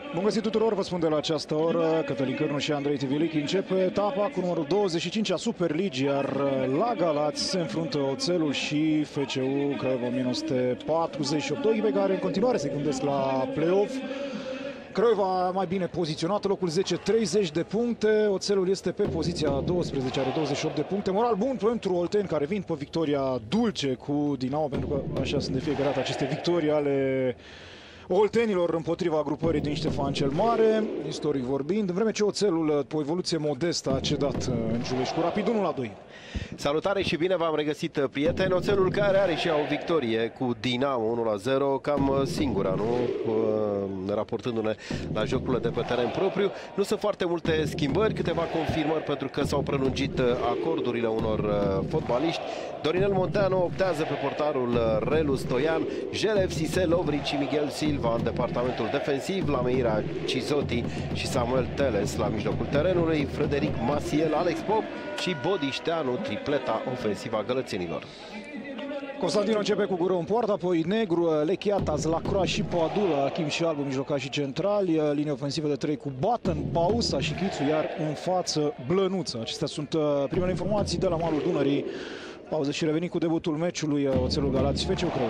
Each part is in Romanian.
Bun găsit tuturor, vă spun de la această oră, Cătălin Cârnu și Andrei Tivilic. Începe etapa cu numărul 25 a Superligii, iar la Galați se înfruntă Oțelul și FCU Craiova 1948. Doi echipe care în continuare se gândesc la play-off. Craiova mai bine poziționată, locul 10, 30 de puncte. Oțelul este pe poziția 12, are 28 de puncte. Moral bun pentru olteni care vin pe victoria dulce cu Dinamo, pentru că așa sunt de fiecare dată aceste victorii ale oltenilor împotriva grupării din Ștefan cel Mare, istoric vorbind, în vreme ce Oțelul, pe o evoluție modestă, a cedat în Giulești cu Rapid 1-2. Salutare și bine v-am regăsit, prieteni. Oțelul care are și ea o victorie cu Dinamo 1-0, cam singura, nu? Raportându-ne la jocurile de pe teren propriu. Nu sunt foarte multe schimbări, câteva confirmări pentru că s-au prelungit acordurile unor fotbaliști. Dorinel Monteanu optează pe portarul Relu Stoian, Jelev Sise, Lovric și Miguel Silva în departamentul defensiv, Lameira Cizotti și Samuel Teles la mijlocul terenului, Frederic Masiel, Alex Pop și Bodișteanu, tripleta ofensivă a gălățenilor. Constantino începe cu gură în poartă, apoi Negru, Lechiatas, Lacroix și Poadula, Achim și Albu, mijlocași și centrali, linie ofensivă de 3 cu Batten, Bausa și Chițu, iar în față Blănuță. Acestea sunt primele informații de la malul Dunării. Pauză și revenim cu debutul meciului Oțelul Galați FCU Craiova.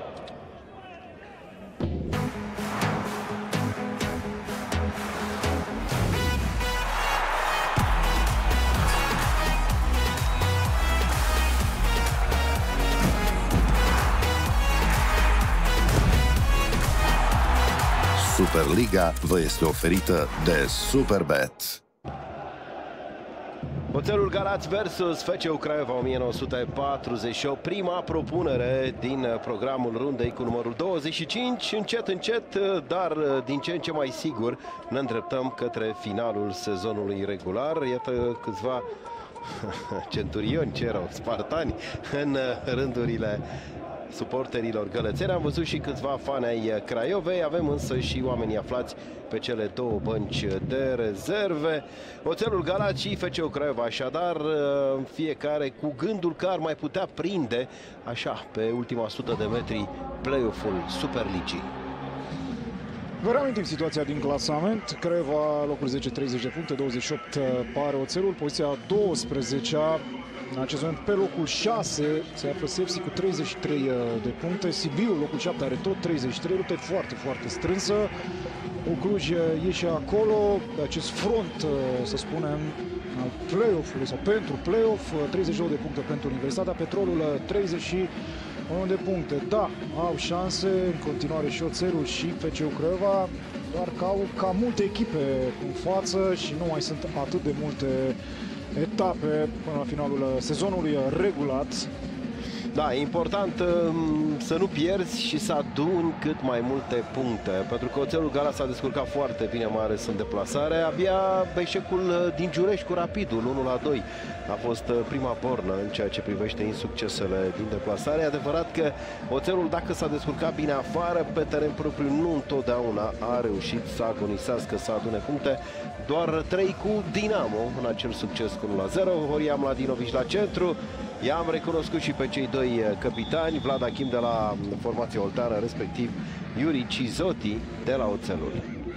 Superliga vă este oferită de Superbet. Oțelul Galați versus FCU Craiova 1948, prima propunere din programul rundei cu numărul 25. Încet, încet, dar din ce în ce mai sigur ne îndreptăm către finalul sezonului regular. Iată câțiva centurioni, ce erau, spartani în rândurile suporterilor gălățeni. Am văzut și câțiva fani ai Craiovei, avem însă și oamenii aflați pe cele două bănci de rezerve. Oțelul Galați și FCU Craiova, așadar, fiecare cu gândul că ar mai putea prinde, așa, pe ultima 100 de metri, play-off-ul Superligii. Vă reamintim situația din clasament. Craiova, locul 10, 30 de puncte, 28 pare Oțelul, poziția 12-a. În acest moment, pe locul 6 se află Sepsi cu 33 de puncte. Sibiu, locul 7, are tot 33, luptă foarte, foarte strânsă. Cluj e și acolo, pe acest front, să spunem, al play-off-ului sau pentru play-off, 32 de puncte pentru Universitatea Petrolul, 31 de puncte. Da, au șanse în continuare și Oțelul și FCU Craiova, doar că au cam multe echipe în față și nu mai sunt atât de multe etape până la finalul sezonului regulat. Da, e important să nu pierzi și să aduni cât mai multe puncte, pentru că Oțelul Galați s-a descurcat foarte bine, mai ales în deplasare. Abia eșecul din Giulești cu Rapidul 1-2 a fost prima bornă în ceea ce privește insuccesele din deplasare. E adevărat că Oțelul, dacă s-a descurcat bine afară, pe teren propriu nu întotdeauna a reușit să agonisească, să adune puncte. Doar 3 cu Dinamo în acel succes cu 1-0. Horia Mladinovici la centru. I-am recunoscut și pe cei doi capitani, Vlad Achim de la formația olteană, respectiv Iuri Cizotti de la Oțelul.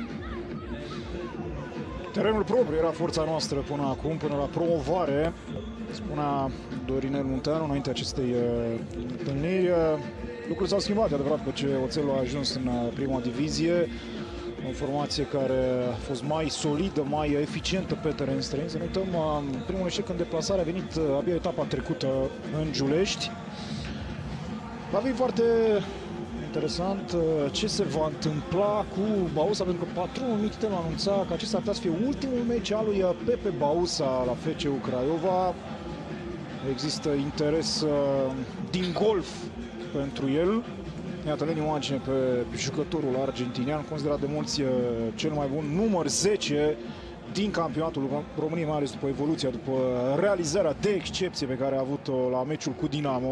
Terenul propriu era forța noastră până acum, până la promovare, spunea Dorinel Munteanu înainte acestei întâlniri. Lucrurile s-au schimbat, adevărat, pe ce Oțelul a ajuns în prima divizie. O formație care a fost mai solidă, mai eficientă pe teren străin. Să nu uităm, primul eșec în deplasare a venit abia etapa trecută în Giulești. Va fi foarte interesant ce se va întâmpla cu Bausa, pentru că patronul Mictel anunța că acesta ar putea să fie ultimul meci al lui Pepe Bausa la FCU Craiova. Există interes din golf pentru el. Iată, Leniu Mancine pe jucătorul argentinian, considerat de mulți cel mai bun, număr 10 din campionatul României, mai ales după evoluția, după realizarea de excepție pe care a avut-o la meciul cu Dinamo.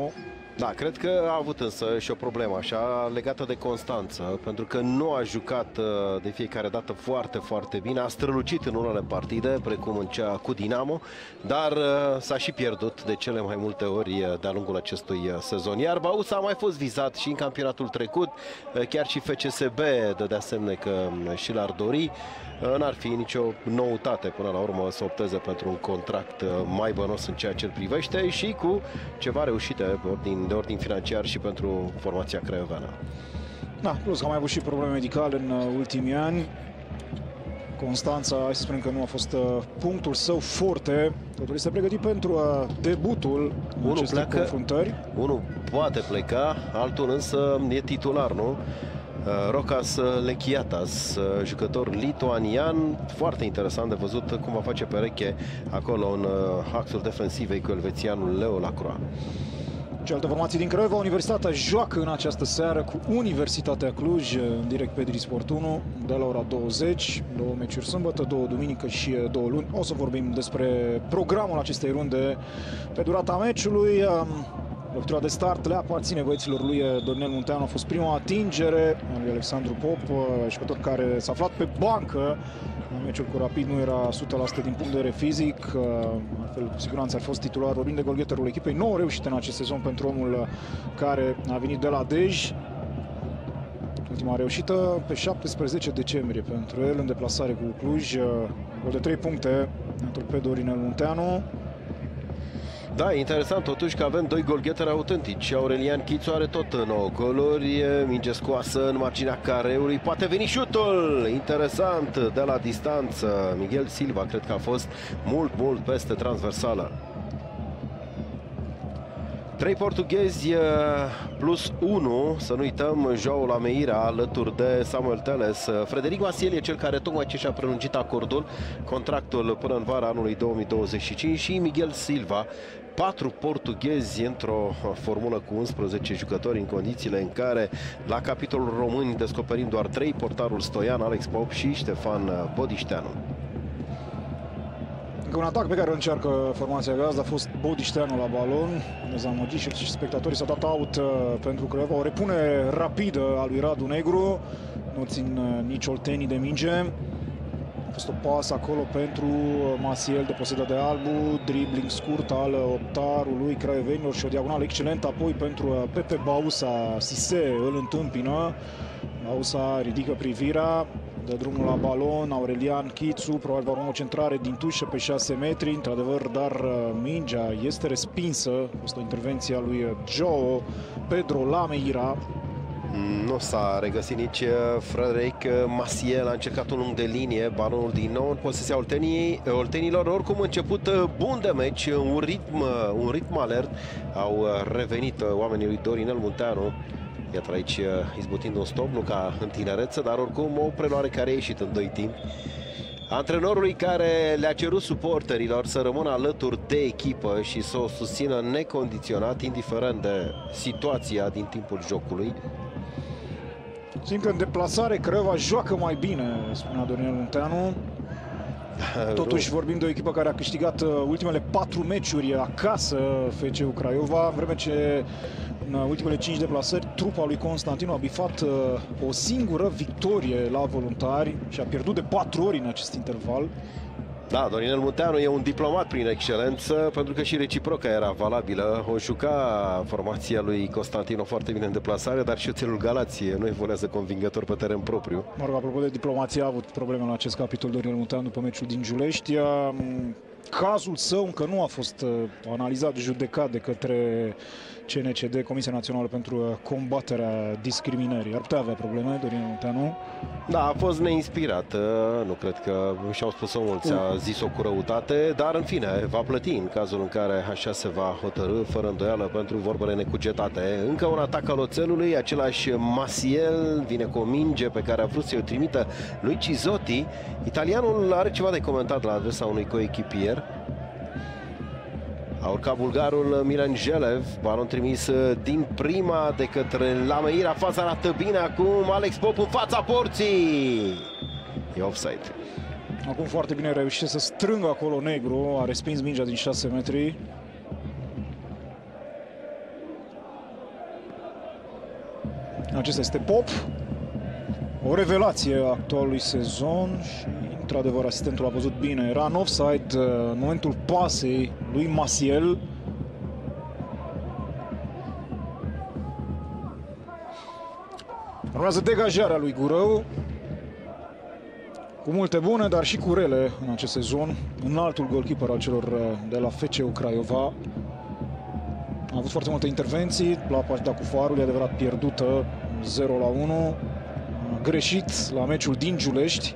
Da, cred că a avut însă și o problemă așa legată de constanță, pentru că nu a jucat de fiecare dată foarte, foarte bine, a strălucit în unele partide, precum în cea cu Dinamo, dar s-a și pierdut de cele mai multe ori de-a lungul acestui sezon. Iar Bausa a mai fost vizat și în campionatul trecut, chiar și FCSB dădea semne că și l-ar dori. N-ar fi nicio noutate până la urmă să opteze pentru un contract mai bănos în ceea ce îl privește și cu ceva reușite de ordin financiar și pentru formația craioveană. Da, plus că a mai avut și probleme medicale în ultimii ani. Constanța, hai să spunem că nu a fost punctul său forte. Totul este pregătit pentru debutul în aceste confruntări. Unul poate pleca, altul însă e titular, nu? Rokas Lechiatas, jucător lituanian, foarte interesant de văzut cum va face pereche acolo în axul defensiv cu elvețianul Leo Lacroix. Cealaltă formație din Craiova, Universitatea joacă în această seară cu Universitatea Cluj, în direct pe Sport 1, de la ora 20, 2 meciuri sâmbătă, 2 duminică și 2 luni. O să vorbim despre programul acestei runde pe durata meciului. Lovitura de start le aparține băieților lui Dorinel Munteanu. A fost prima atingere a lui Alexandru Pop, jucător care s-a aflat pe bancă. Meciul cu Rapid nu era 100% din punct de vedere fizic, altfel cu siguranță ar fost titular. Vorbim de golgheterul echipei, 9 reușite în acest sezon pentru omul care a venit de la Dej. Ultima reușită pe 17 decembrie pentru el în deplasare cu Cluj. Gol de 3 puncte pentru pe Dorinel Munteanu. Da, interesant totuși că avem doi golgheteri autentici. Aurelian Chițu are tot 9 goluri, minge scoasă în marginea careului, poate veni șutul, interesant, de la distanță. Miguel Silva cred că a fost mult peste transversală. 3 portughezi plus 1, să nu uităm, João Lameira alături de Samuel Teles. Frederic Masiel e cel care tocmai ce și-a prelungit acordul, contractul până în vara anului 2025 și Miguel Silva. 4 portughezi într-o formulă cu 11 jucători în condițiile în care la capitolul români descoperim doar 3, portarul Stoian, Alex Pop și Ștefan Bodișteanu. Un atac pe care îl încearcă formația gazdă a fost Bodișteanu la balon. Dezamăgit și spectatorii s-au dat out pentru Craiova. O repune rapidă a lui Radu Negru. Nu țin nici oltenii de minge. A fost o pasă acolo pentru Masiel, deposedat de Albu. Dribbling scurt al optarului craiovenilor și o diagonală excelentă apoi pentru Pepe Bausa. Sise îl întâmpină. Bausa ridică privirea. Dă drumul la balon, Aurelian Chițu, probabil va urma o centrare din tușă pe 6 metri, într-adevăr, dar mingea este respinsă. Este o intervenție a lui João Pedro Lameira. Nu s-a regăsit nici Frederic Masiel, a încercat un lung de linie, balonul din nou în posesia oltenilor. Oricum, început bun de meci, un ritm alert. Au revenit oamenii lui Dorinel Munteanu. Iată aici izbutind un stop, nu ca în tinerețe, dar oricum o preluare care a ieșit în 2 timp. Antrenorului care le-a cerut suporterilor să rămână alături de echipă și să o susțină necondiționat, indiferent de situația din timpul jocului. Simt că în deplasare Craiova joacă mai bine, spunea Dorinel Munteanu. Totuși vorbim de o echipă care a câștigat ultimele 4 meciuri acasă, FC-ul Craiova, în vreme ce în ultimele 5 deplasări trupa lui Constantinu a bifat o singură victorie la Voluntari și a pierdut de 4 ori în acest interval. Da, Dorinel Munteanu e un diplomat prin excelență, pentru că și reciproca era valabilă. O juca formația lui Constantino foarte bine în deplasare, dar și oțelul Galați nu evoluează convingător pe teren propriu. Mă rog, apropo de diplomație, a avut probleme la acest capitol Dorinel Munteanu după meciul din Giulești. Cazul său încă nu a fost analizat, judecat de către CNCD, Comisia Națională pentru Combaterea Discriminării. Ar putea avea probleme, Dorinel Munteanu? Da, a fost neinspirat. Nu cred că și-au spus-o mulți, a zis-o cu răutate, dar în fine va plăti în cazul în care așa se va hotărâ, fără îndoială, pentru vorbele necugetate. Încă un atac al oțelului, același Masiel vine cu o minge pe care a vrut să-i o trimită lui Cizotti. Italianul are ceva de comentat la adresa unui coechipier. A urcat bulgarul Milan Jelev, balon trimis din prima de către Lameira, fața arată bine acum, Alex Pop în fața porții. E offside. Acum foarte bine reușește să strângă acolo Negru, a respins mingea din 6 metri. Acesta este Pop, o revelație a actualului sezon și, într-adevăr, asistentul a văzut bine. Era în offside în momentul pasei lui Maciel. Urmează degajarea lui Gurău, cu multe bune, dar și cu rele în acest sezon. Înaltul goalkeeper al celor de la FCU Craiova. A avut foarte multe intervenții la partida cu Farul, e adevărat pierdută 0-1. A greșit la meciul din Giulești.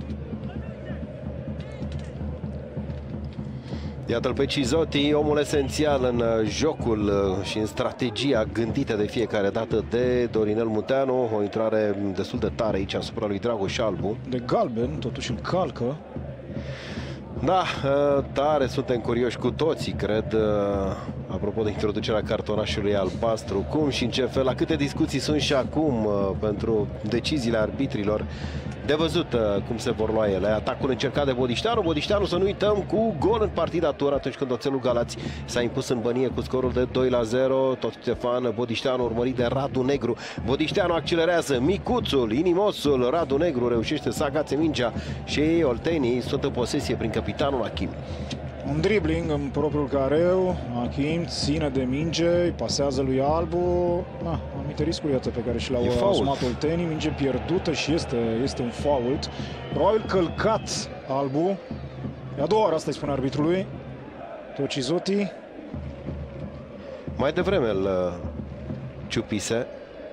Iată-l pe Cizotti, omul esențial în jocul și în strategia gândită de fiecare dată de Dorinel Munteanu. O intrare destul de tare aici asupra lui Dragoș Albu. De galben, totuși îl calcă. Da, tare suntem curioși cu toții, cred, apropo de introducerea cartonașului albastru, cum și în ce fel, la câte discuții sunt și acum pentru deciziile arbitrilor. De văzut cum se vor lua ele. Atacul încercat de Bodișteanu. Bodișteanu, să nu uităm, cu gol în partida tură atunci când Oțelul Galați s-a impus în Bănie cu scorul de 2-0. Tot Ștefan Bodișteanu urmărit de Radu Negru. Bodișteanu accelerează, micuțul, inimosul Radu Negru reușește să agațe mingea și oltenii sunt în posesie prin capitanul Achim. Un dribbling în propriul careu. Achim ține de minge, îi pasează lui Albu. Anumite riscuri, iată, pe care și le-au asumat oltenii. Minge pierdută și este un fault. Probabil călcat Albu. E a doua oară, asta îi spune arbitrului. Tocizotti. Mai devreme îl ciupise.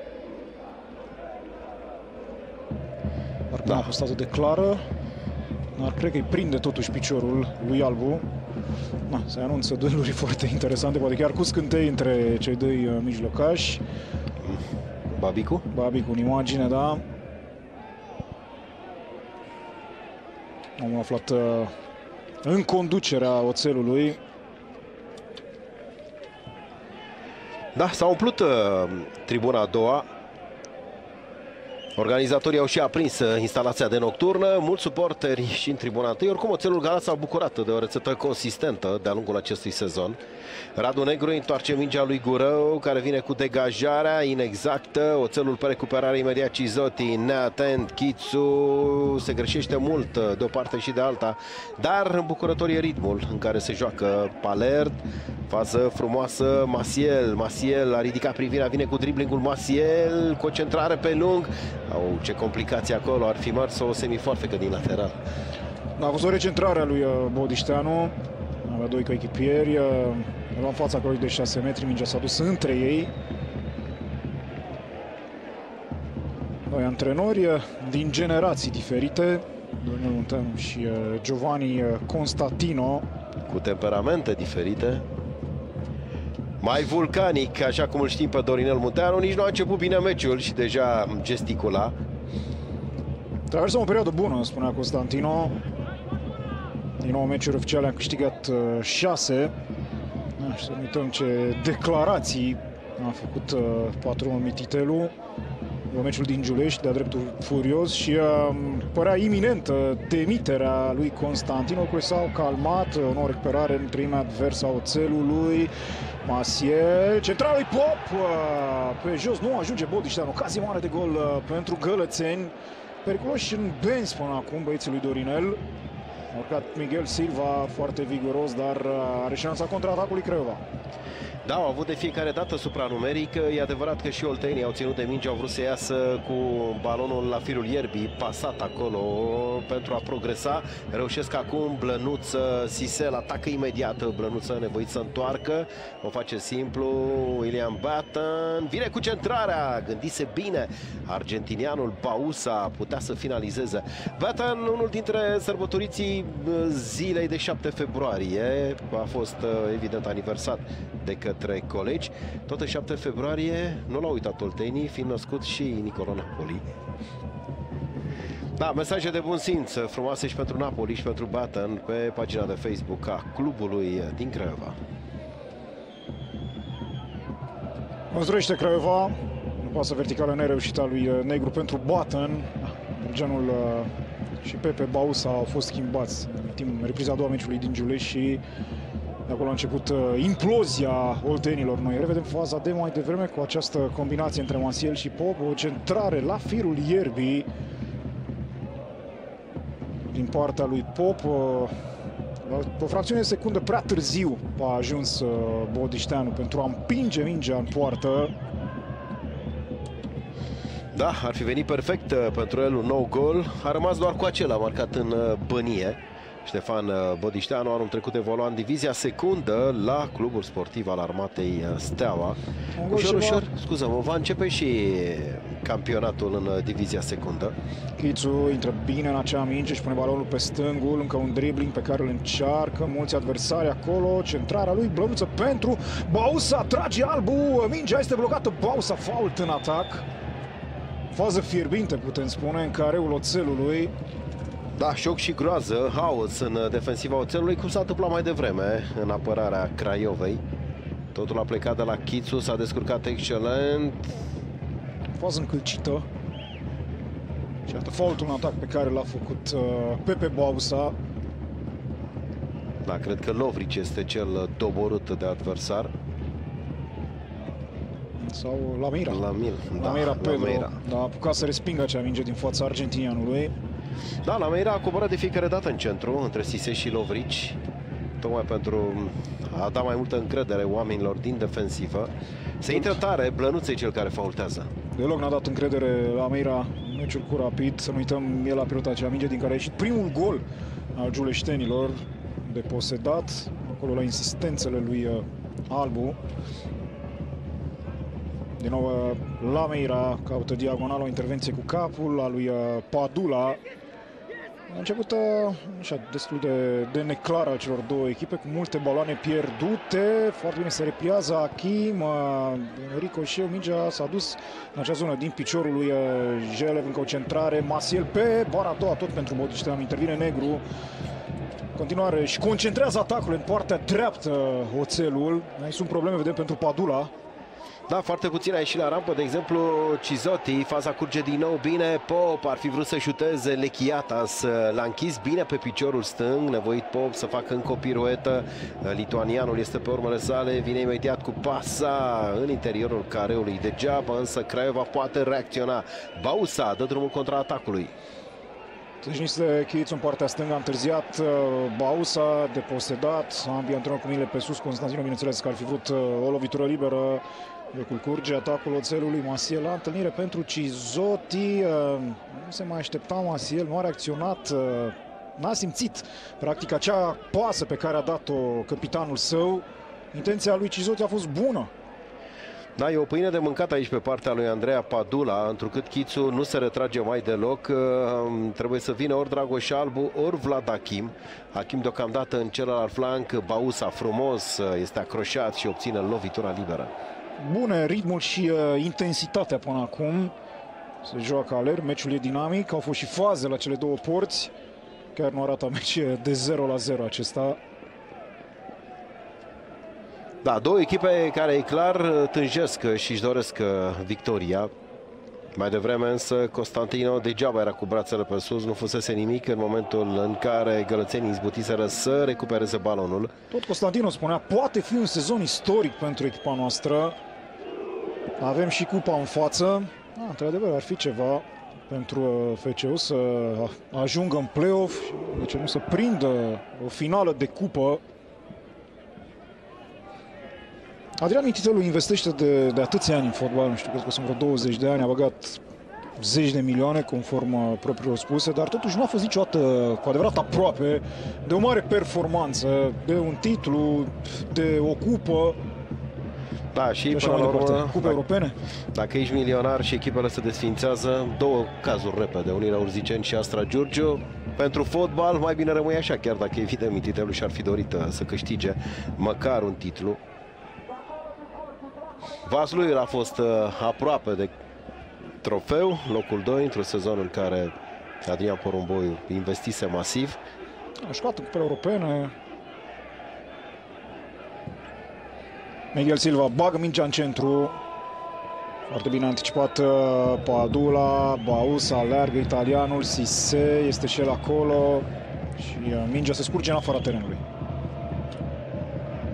Dar a fost atât de clară. Dar cred că îi prinde totuși piciorul lui Albu. Se anunță dueluri foarte interesante, poate chiar cu scântei între cei doi mijlocași. Babicu? Babicu în imagine, da. Am aflat în conducerea Oțelului. Da, s-a umplut tribuna a doua. Organizatorii au și aprins instalația de nocturnă, mulți suporteri și în tribuna întâi. Oricum, Oțelul Galați s-a bucurat de o rețetă consistentă de-a lungul acestui sezon. Radu Negru întoarce mingea lui Gurău, care vine cu degajarea inexactă. Oțelul pe recuperare imediat, Cizotti, neatent, Chițu se greșește mult de o parte și de alta, dar îmbucurător e ritmul în care se joacă Palerd. Fază frumoasă Maciel a ridicat privirea, vine cu driblingul Maciel, concentrare pe lung. Ce complicații acolo, ar fi mers o semifoarfecă din lateral. A fost o recentrare a lui Bodișteanu. Avea doi coechipieri, era în fața acolo de 6 metri, mingea s-a dus între ei. Doi antrenori din generații diferite, Dorinel Munteanu și Giovanni Constantino. Cu temperamente diferite. Mai vulcanic, așa cum îl știm pe Dorinel Munteanu, nici nu a început bine meciul și deja gesticula. Traversăm o perioadă bună, spunea Constantino. Din 9 meciuri oficiale am câștigat 6. Și să nu uităm ce declarații a făcut patronul Mititelu. La meciul din Giulești, de-a dreptul furios, și părea iminentă demiterea lui Constantino, care s-au calmat. O nouă recuperare în treimea adversă a Oțelului. Maciel, central lui Pop, pe jos nu ajunge Bodișteanu. Ocazie mare de gol pentru gălățeni. Periculoși în benzi până acum băieții lui Dorinel. A urcat Miguel Silva foarte viguros, dar are șansa contraatacului Craiova. Da, au avut de fiecare dată supranumeric. E adevărat că și oltenii au ținut de minge, au vrut să iasă cu balonul la firul ierbii, pasat acolo pentru a progresa. Reușesc acum Blănuță, Sisel atacă imediat, Blănuță nevoit să întoarcă. O face simplu, William Batten vine cu centrarea, gândise bine argentinianul Bausa, putea să finalizeze. Batten, unul dintre sărbătoriții zilei de 7 februarie, a fost evident aniversat de către colegi. Tot în 7 februarie nu l-au uitat oltenii, fiind născut și Nicolo Napoli. Da, mesaje de bun simț frumoase și pentru Napoli și pentru Batten pe pagina de Facebook a clubului din Craiova. Construiește Craiova, în pasă verticală nereușită a lui Negru pentru Batten. Belgianul și Pepe Bausa au fost schimbați în repriza a doua meciului din Giulești și De acolo a început implozia oltenilor. Noi revedem faza de mai devreme cu această combinație între Maciel și Pop. O centrare la firul ierbii din partea lui Pop. Pe o fracțiune de secundă prea târziu a ajuns Bodișteanu pentru a împinge mingea în poartă. Da, ar fi venit perfect pentru el un nou gol. A rămas doar cu acela marcat în bănie. Ștefan Bodișteanu anul trecut evolua în divizia secundă la Clubul Sportiv al Armatei Steaua. Ușor, scuză-mă, va începe și campionatul în divizia secundă. Chițu intră bine în acea minge și pune balonul pe stângul, încă un dribbling pe care îl încearcă mulți adversari acolo, centrarea lui, blănuță pentru Bausa, trage Albu, mingea este blocată, Bausa fault în atac. Fază fierbinte, putem spune, în careul oțelului. Da, șoc și groază, haos în defensiva oțelului, cum s-a întâmplat mai devreme în apărarea Craiovei. Totul a plecat de la Chițu, s-a descurcat excelent. Fază încălcită. Și iată faultul în atac pe care l-a făcut Pepe Bausa. Da, cred că Lovric este cel doborât de adversar. Sau Lamira. Lamira Pedro. Da, a apucat să respingă acea minge din fața argentinianului. Da, Lamira a coborât de fiecare dată în centru, între Sise și Lovrici, tocmai pentru a da mai multă încredere oamenilor din defensivă. Se intră tare, Blănuță e cel care faultează. Deloc n-a dat încredere Lamira în meciul cu Rapid. Să nu uităm, el a pierdut acea minge din care a ieșit primul gol al giuleștenilor, deposedat, acolo la insistențele lui Albu. Din nou Lamira caută diagonal, o intervenție cu capul a lui Padula. A început așa, destul de neclar al celor două echipe, cu multe baloane pierdute. Foarte bine se repliază Achim. Ricoșeu, mingea s-a dus în acea zonă din piciorul lui Jelev, încă o centrare. Maciel pe bara a doua, tot pentru Bodișteanu. Intervine Negru. Continuare și concentrează atacul în partea dreaptă oțelul. Aici sunt probleme, vedem, pentru Padula. Da, foarte puțin a ieșit la rampă, de exemplu Cizotti, faza curge din nou bine, Pop ar fi vrut să șuteze, Lechiatas l-a închis bine pe piciorul stâng, nevoit Pop să facă încă o piruetă, lituanianul este pe urmele sale, vine imediat cu pasa în interiorul careului, degeaba însă Craiova poate reacționa. Bausa dă drumul contra atacului. Tâșnise Chițu în partea stângă, a întârziat Bausa, deposedat, ambii antrenori cu mâinile pe sus. Constantino, bineînțeles, că ar fi vrut o lovitură liberă. Jocul curge, atacul oțelului. Maciel la întâlnire pentru Cizotti. Nu se mai aștepta Maciel, nu a reacționat, n-a simțit practic acea pasă pe care a dat-o capitanul său. Intenția lui Cizotti a fost bună. Da, e o pâine de mâncat aici pe partea lui Andreea Padula, întrucât Chițu nu se retrage mai deloc. Trebuie să vină ori Dragoș Albu, ori Vlad Achim. Achim deocamdată în celălalt flanc, Bausa frumos este acroșat și obține lovitura liberă. Bune ritmul și intensitatea până acum. Se joacă alerg, meciul e dinamic, au fost și faze la cele două porți. Chiar nu arată meci de 0-0 acesta. Da, două echipe care e clar tânjesc și își doresc victoria. Mai devreme însă Constantino degeaba era cu brațele pe sus, nu fusese nimic în momentul în care gălățenii izbutiseră să recupereze balonul. Tot Constantino spunea, poate fi un sezon istoric pentru echipa noastră. Avem și cupa în față. Într-adevăr, ar fi ceva pentru FCU să ajungă în play-off, de ce nu să prindă o finală de cupă. Adrian Mititelu investește de atâția ani în fotbal, nu știu, cred că sunt vreo 20 de ani, a băgat zeci de milioane conform propriilor spuse, dar totuși nu a fost niciodată cu adevărat aproape de o mare performanță, de un titlu, de o cupă. Da, și până la urmă, cupe europene. Dacă ești milionar și echipele se desființează, două cazuri repede, Unirea Urziceni și Astra Giurgiu. Pentru fotbal mai bine rămâi așa, chiar dacă evident Mititelu și-ar fi dorit să câștige măcar un titlu. Vaslui a fost aproape de trofeu, locul 2, într-un sezon în care Adrian Porumboiu investise masiv. A jucat în cupele europene. Miguel Silva bagă mingea în centru. Foarte bine anticipat Padula, Bausa, aleargă italianul, Sise este și el acolo și mingea se scurge în afara terenului.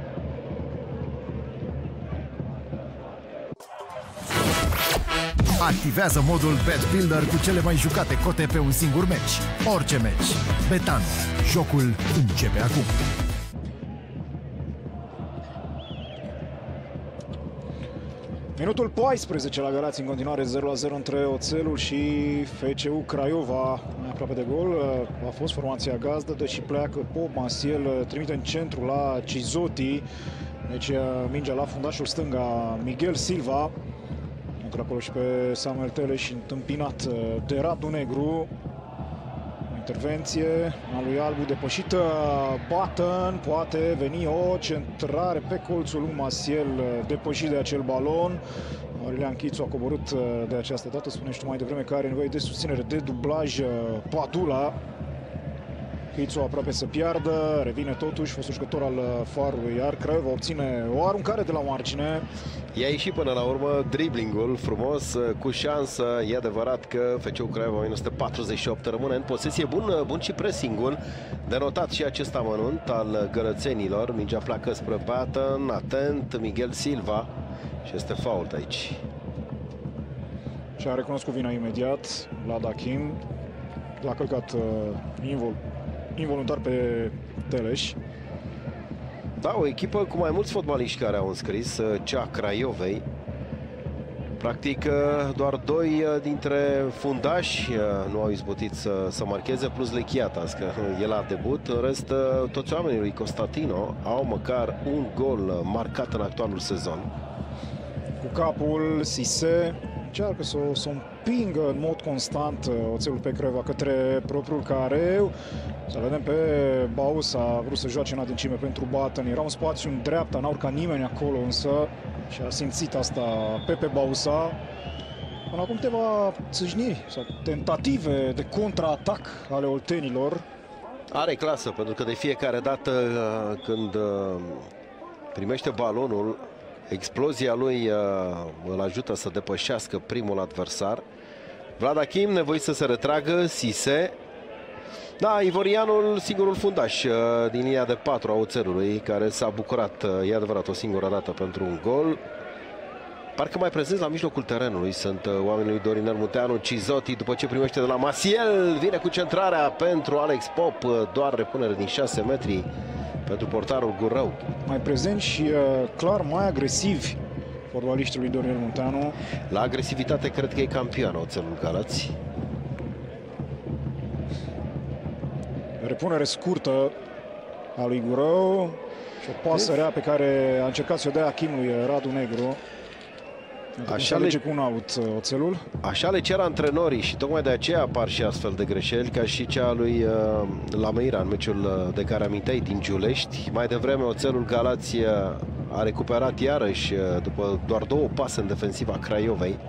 Activează modul Bet Builder cu cele mai jucate cote pe un singur meci. Orice meci. Betano. Jocul începe acum. Minutul 14 la Galați, în continuare 0-0 între Oțelul și FCU Craiova. Mai aproape de gol a fost formația gazdă, deși pleacă Pop, Maciel trimite în centru la Cizotti. Deci mingea la fundașul stânga Miguel Silva. Intră acolo și pe Samuel Teleș, întâmpinat de Radu Negru. Intervenție a lui Albu depășită. Button, poate veni o centrare pe colțul lui Maciel, depășit de acel balon. Aurelian Chițu a coborât de această dată, spunești tu mai devreme că are nevoie de susținere, de dublaj. Padula. Chițu aproape să piardă, revine totuși, fostul jucător al Farului, iar Craiova obține o aruncare de la margine. I-a ieșit până la urmă driblingul frumos, cu șansă. E adevărat că FCU Craiova 1948 rămâne în posesie. Bun și pressingul. Denotat și acest amănunt al gălățenilor. Mingea pleacă spre Button, atent, Miguel Silva. Și este fault aici. Și a recunoscut vina imediat Vlad Achim. L-a călcat involuntar pe Teleș. Da, o echipă cu mai mulți fotbaliști care au înscris, cea a Craiovei. Practic, doar doi dintre fundași nu au izbutit să marcheze, plus Lechiatas, că el a debut. În rest, toți oamenii lui Constantino au măcar un gol marcat în actualul sezon. Cu capul, Sise încearcă să împingă în mod constant Oțelul pe Craiova către propriul careu. Să vedem pe Bausa, a vrut să joace în adâncime pentru Button. Era un spațiu în dreapta, n-a urcat nimeni acolo însă și a simțit asta Pepe Bausa. Până acum câteva țâșniri sau tentative de contraatac ale oltenilor. Are clasă, pentru că de fiecare dată când primește balonul, explozia lui îl ajută să depășească primul adversar. Vlad Achim nevoit să se retragă, Sise. Da, ivorianul, singurul fundaș din linia de 4 a Oțelului, care s-a bucurat, e adevărat, o singură dată pentru un gol. Parcă mai prezenți la mijlocul terenului sunt oamenii lui Dorinel Munteanu. Cizotti, după ce primește de la Maciel, vine cu centrarea pentru Alex Pop, doar repunere din 6 metri pentru portarul Gurău. Mai prezenți și clar mai agresivi fotbaliștii lui Dorinel Munteanu. La agresivitate cred că e campion Oțelul Galați. Repunere scurtă a lui Gurău și o pasă rea pe care a încercat să o dea Achim lui Radu Negru. Așa lege cu un out Oțelul. Așa le cer antrenorii și tocmai de aceea apar și astfel de greșeli, ca și cea a lui Lameira în meciul de care aminteai din Giulești. Mai devreme Oțelul Galați a recuperat iarăși după doar 2 pase în defensiva Craiovei.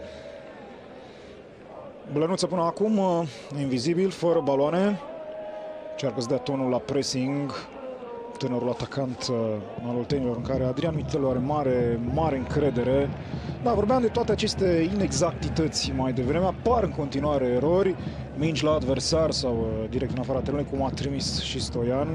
Blănuță până acum invizibil, fără baloane. Încearcă să dea tonul la pressing tânărul atacant al oltenilor, în care Adrian Mitelu are mare încredere. Da, vorbeam de toate aceste inexactități mai devreme. Apar în continuare erori, mingi la adversar sau direct în afara terenului, cum a trimis și Stoian.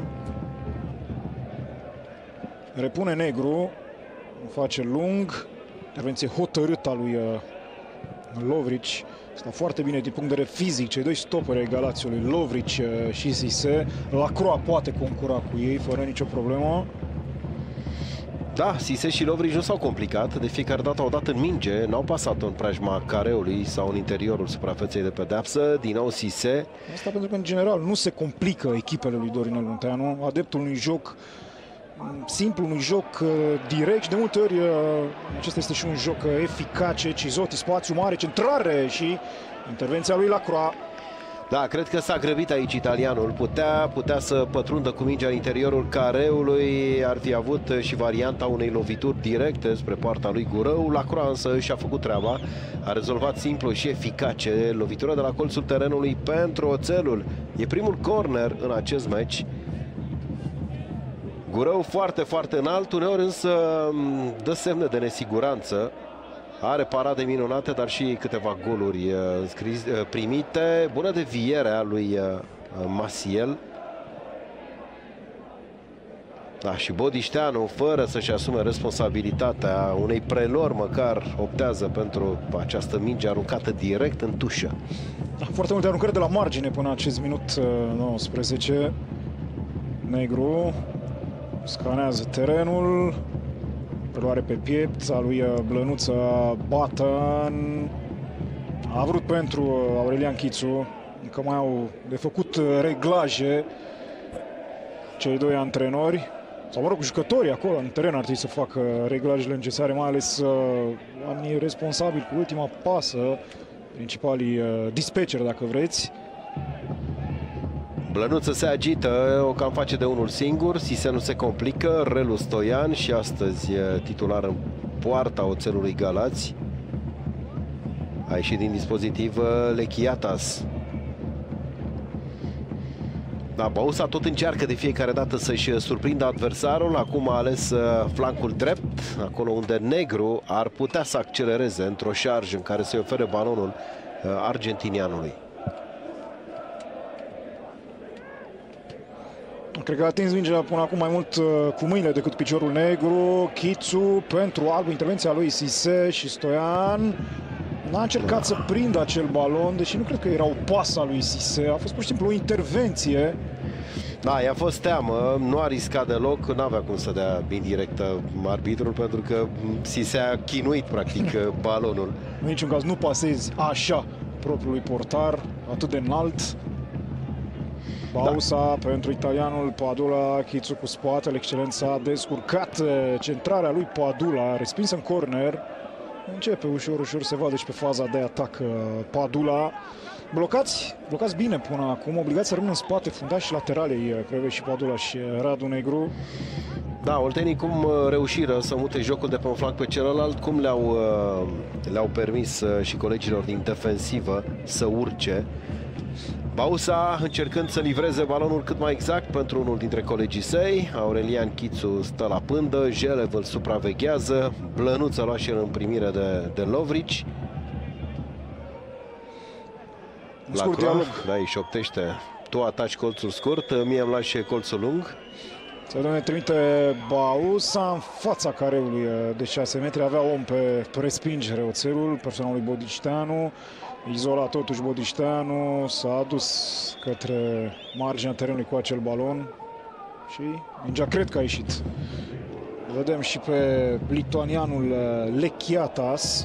Repune Negru, face lung, intervenție hotărâtă a lui Lovrici. Sta foarte bine din punct de vedere fizic, cei doi stoperi ai Galațiului, Lovrici și Sise. Lacroix poate concura cu ei fără nicio problemă. Da, Sise și Lovrici nu s-au complicat, de fiecare dată au dat în minge, n-au pasat în preajma careului sau în interiorul suprafeței de pedeapsă. Din nou Sise. Asta pentru că în general nu se complică echipele lui Dorinel Munteanu, adeptul unui joc simplu, unui joc direct și de multe ori acesta este și un joc eficace. Cizotti, spațiu mare, centrare și intervenția lui Lacroix. Da, cred că s-a grăbit aici italianul. Putea să pătrundă cu mingea în interiorul careului, ar fi avut și varianta unei lovituri directe spre poarta lui Gurău. Lacroix însă și-a făcut treaba, a rezolvat simplu și eficace lovitura de la colțul terenului pentru Oțelul. E primul corner în acest meci. Gurău foarte, foarte înalt, uneori însă dă semne de nesiguranță. Are parade minunate, dar și câteva goluri primite. Bună deviere a lui Maciel. Da, și Bodișteanu, fără să-și asume responsabilitatea unei prelori, măcar optează pentru această minge aruncată direct în tușă. Foarte multe aruncări de la margine până acest minut 19. Negru scanează terenul, preluare pe piept a lui Blănuță. Batan a vrut pentru Aurelian Chițu, încă mai au de făcut reglaje cei doi antrenori, sau mă rog, jucătorii acolo în teren ar trebui să facă reglajele necesare, mai ales oamenii responsabili cu ultima pasă, principalii dispatcheri, dacă vreți. Blănuță se agită, o cam face de unul singur, Sise nu se complică, Relu Stoian și astăzi titular în poarta Oțelului Galați. A ieșit din dispozitiv Lechiatas. Da, Bausa tot încearcă de fiecare dată să-și surprindă adversarul. Acum a ales flancul drept, acolo unde Negru ar putea să accelereze într-o șarjă în care se ofere balonul argentinianului. Cred că a atins mingea până acum mai mult cu mâinile decât piciorul Negru. Chițu pentru alb, intervenția lui Sise și Stoian. N-a încercat să prindă acel balon, deși nu cred că era o pasă a lui Sise, a fost pur și simplu o intervenție. Da, i-a fost teamă, nu a riscat deloc, n-avea cum să dea indirectă arbitrul, pentru că Sise a chinuit practic balonul. În niciun caz nu pasezi așa propriului portar, atât de înalt. Bausa pentru italianul Padula, Chițu cu spatele, excelența descurcat, centrarea lui Padula, respinsă în corner. Începe ușor, ușor se vadă și pe faza de atac Padula. Blocați bine până acum, obligați să rămână în spate fundași și lateralei, cred și Padula și Radu Negru. Da, oltenii cum reușiră să mute jocul de pe un flanc pe celălalt, cum le-au permis și colegilor din defensivă să urce. Bausa încercând să livreze balonul cât mai exact pentru unul dintre colegii săi. Aurelian Chițu stă la pândă, Jelev îl supraveghează, Blănuță lua și el în primire de Lovrici. Scurt dialog. Da, îi șoptește: tu ataci colțul scurt, mie îmi lași colțul lung. Se ne trimite Bausa în fața careului de 6 metri. Avea om pe respingere oțelul, personalului Bodișteanu. Izolat totuși Bodișteanu, s-a adus către marginea terenului cu acel balon și mingea cred că a ieșit. Vedem și pe lituanianul Lechiatas.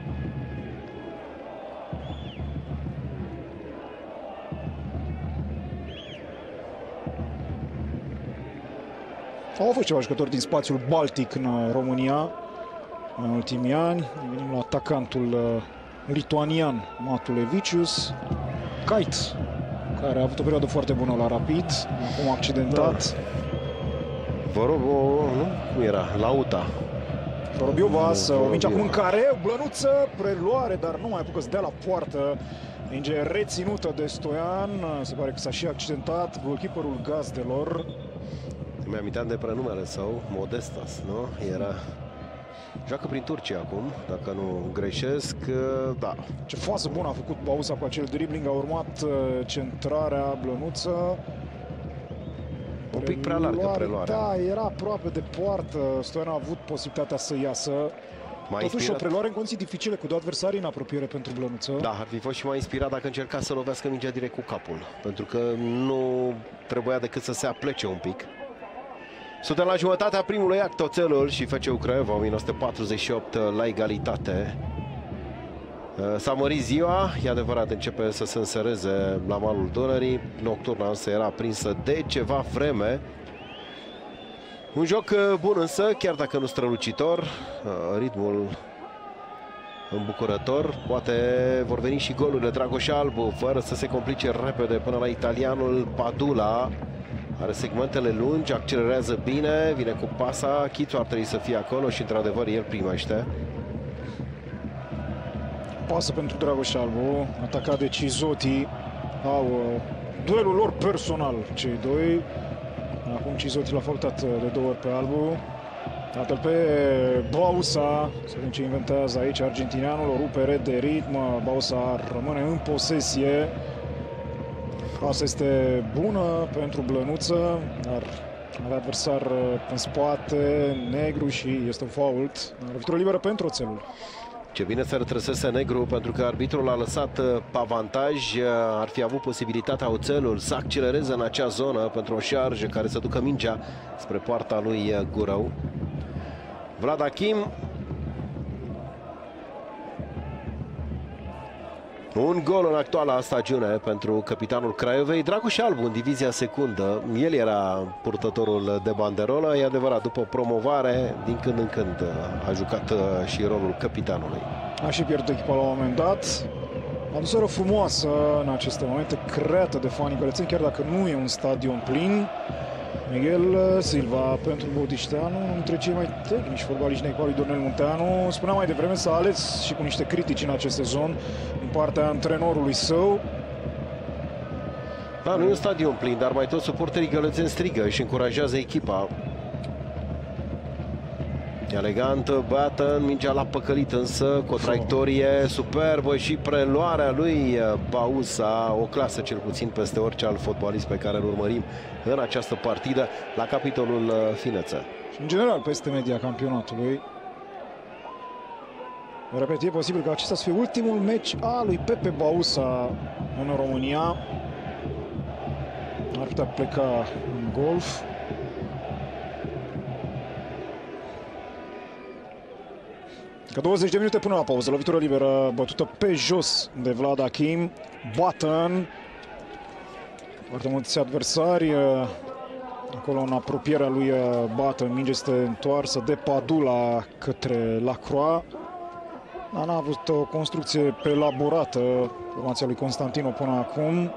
Au fost ceva jucători din spațiul baltic în România în ultimii ani. Venim la atacantul lituanian Matulevicius. Kait, care a avut o perioadă foarte bună la Rapid, acum accidentat. Cum era? Lauta. Vorobiovas, o minge acum în care, Blănuță, preluare, dar nu mai apucă să dea la poartă. Minge reținută de Stoian, se pare că s-a și accidentat goalkeeperul gazdelor. Mi-aminteam de prenumele său, Modestas, nu? Era... Joacă prin Turcia acum, dacă nu greșesc, da. Ce fază bună a făcut Bausa cu acel dribbling, a urmat centrarea Blănuță. Un pic prea largă preluarea. Da, era aproape de poartă, Stoian a avut posibilitatea să iasă. Totuși o preluare în condiții dificile, cu 2 adversarii în apropiere pentru Blănuță. Da, ar fi fost și mai inspirat dacă încerca să lovească mingea direct cu capul, pentru că nu trebuia decât să se aplece un pic. Suntem la jumătatea primului act, Oțelul și FCU Craiova 1948 la egalitate. S-a mărit ziua, e adevărat, începe să se însereze la malul Dunării. Nocturna însă era prinsă de ceva vreme. Un joc bun însă, chiar dacă nu strălucitor, ritmul îmbucurător. Poate vor veni și golurile. Dragoș Albu, fără să se complice repede până la italianul Padula. Are segmentele lungi, accelerează bine, vine cu pasa, Chițu ar trebui să fie acolo și într-adevăr el primește. Pasă pentru Dragoș Albu, atacat de Cizotti. Au duelul lor personal, cei doi. Acum Cizotti l-a făutat de 2 ori pe Albu. Iată-l pe Bausa, să vedem ce inventează aici argentinianul, o rupere de ritm. Bausa rămâne în posesie. Asta este bună pentru Blănuță, dar Avea adversar în spate, Negru, și este un fault. Lovitură liberă pentru Oțelul. Ce bine se retrăsese Negru, pentru că arbitrul a lăsat avantaj. Ar fi avut posibilitatea Oțelul să accelereze în acea zonă pentru o șarjă care să ducă mingea spre poarta lui Gurău. Vlad Achim. Un gol în actuala stagiune pentru capitanul Craiovei. Dragoș Albu în divizia secundă. El era purtătorul de banderolă. E adevărat, după promovare, din când în când a jucat și rolul capitanului. A și pierdut echipa la un moment dat. Atmosferă frumoasă în aceste momente, creată de fanii bălățeni, chiar dacă nu e un stadion plin. Miguel Silva pentru Bodișteanu, unul dintre cei mai tehnici fotbaliști din echipa lui Dornel Munteanu. Spunea mai devreme, s-a ales și cu niște critici în acest sezon din partea antrenorului său. Da, nu e un stadion plin, dar mai toți suporterii gălățeni strigă și încurajează echipa. Elegant, Batten, mingea la păcălit, însă cu o traiectorie superbă și preluarea lui Bausa, o clasă cel puțin peste orice alt fotbalist pe care îl urmărim în această partidă, la capitolul finețe. Și în general peste media campionatului. Repet, e posibil ca acesta să fie ultimul meci al lui Pepe Bausa în România. Ar putea pleca în golf. Că 20 de minute până la pauză. Lovitură liberă bătută pe jos de Vlad Achim. Batten. Foarte mulți adversari. Acolo în apropierea lui Batten. Minge este întoarsă de Padula către Lacroix. N-a avut o construcție elaborată formația lui Constantino până acum.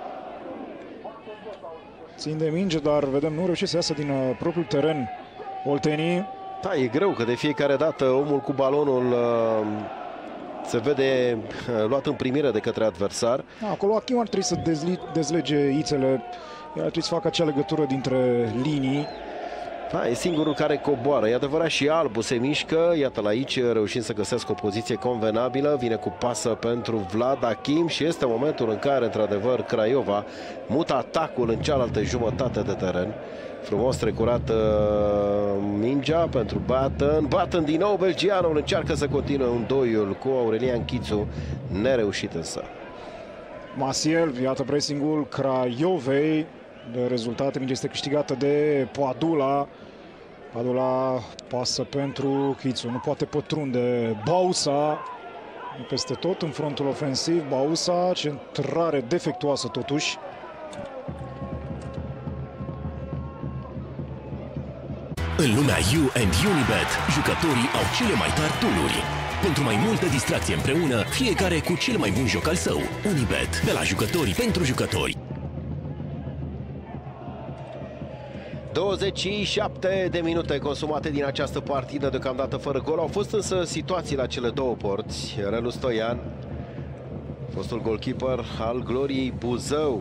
Țin de minge, dar vedem, nu reușește să iasă din propriul teren oltenii. Da, e greu, că de fiecare dată omul cu balonul se vede luat în primire de către adversar. Acolo Achim ar trebui să dezlege ițele. El ar trebui să facă acea legătură dintre linii. Da, e singurul care coboară. E adevărat, și Albu se mișcă. Iată-l aici, reușind să găsească o poziție convenabilă. Vine cu pasă pentru Vlad Achim și este momentul în care, într-adevăr, Craiova mută atacul în cealaltă jumătate de teren. Frumos trecurată mingea pentru Batten. Batten din nou, belgianul încearcă să continue un doiul cu Aurelian Chițu, nereușit însă. Maciel, iată pressingul Craiovei. De rezultate, mingea este câștigată de Padula. Padula pasă pentru Chițu, nu poate pătrunde. Bausa peste tot în frontul ofensiv. Bausa, centrare defectuoasă totuși. În lumea You&Unibet, jucătorii au cele mai tari tooluri. Pentru mai multă distracție împreună, fiecare cu cel mai bun joc al său. Unibet, de la jucători pentru jucători. 27 de minute consumate din această partidă, deocamdată fără gol. Au fost însă situații la cele două porți. Relu Stoian, fostul goalkeeper al Gloriei Buzău.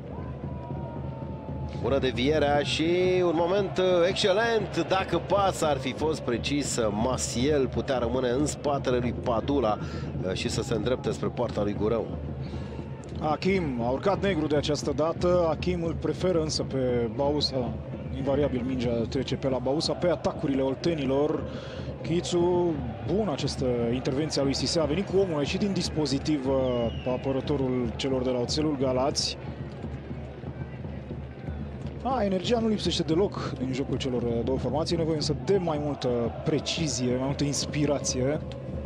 Bună devierea și un moment excelent. Dacă pasa ar fi fost precisă, Maciel putea rămâne în spatele lui Padula și să se îndrepte spre poarta lui Gurău. Achim a urcat Negru de această dată. Achim îl preferă însă pe Bausa. Invariabil mingea trece pe la Bausa, pe atacurile oltenilor. Chițu, bun această intervenție a lui Sise. A venit cu omul și din dispozitiv apărătorul celor de la Oțelul Galați. Energia nu lipsește deloc din jocul celor două formații, nevoie însă de mai multă precizie, mai multă inspirație.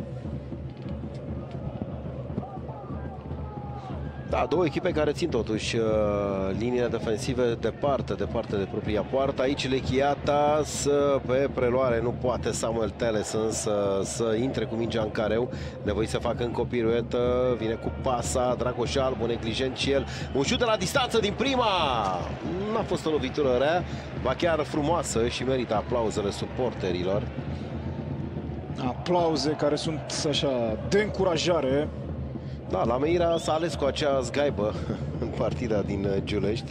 Da, două echipe care țin totuși liniile defensive departe de propria poartă. Aici Lechiata pe preluare nu poate Samuel Teles însă să intre cu mingea în careu. Nevoie să facă încă o piruetă, vine cu pasa, Dragoș Albu, neglijent și el. Un șut de la distanță din prima! N-a fost o lovitură rea, ba chiar frumoasă și merită aplauzele suporterilor. Aplauze care sunt așa de încurajare. Da, Lameira s-a ales cu acea zgaibă în partida din Giulești.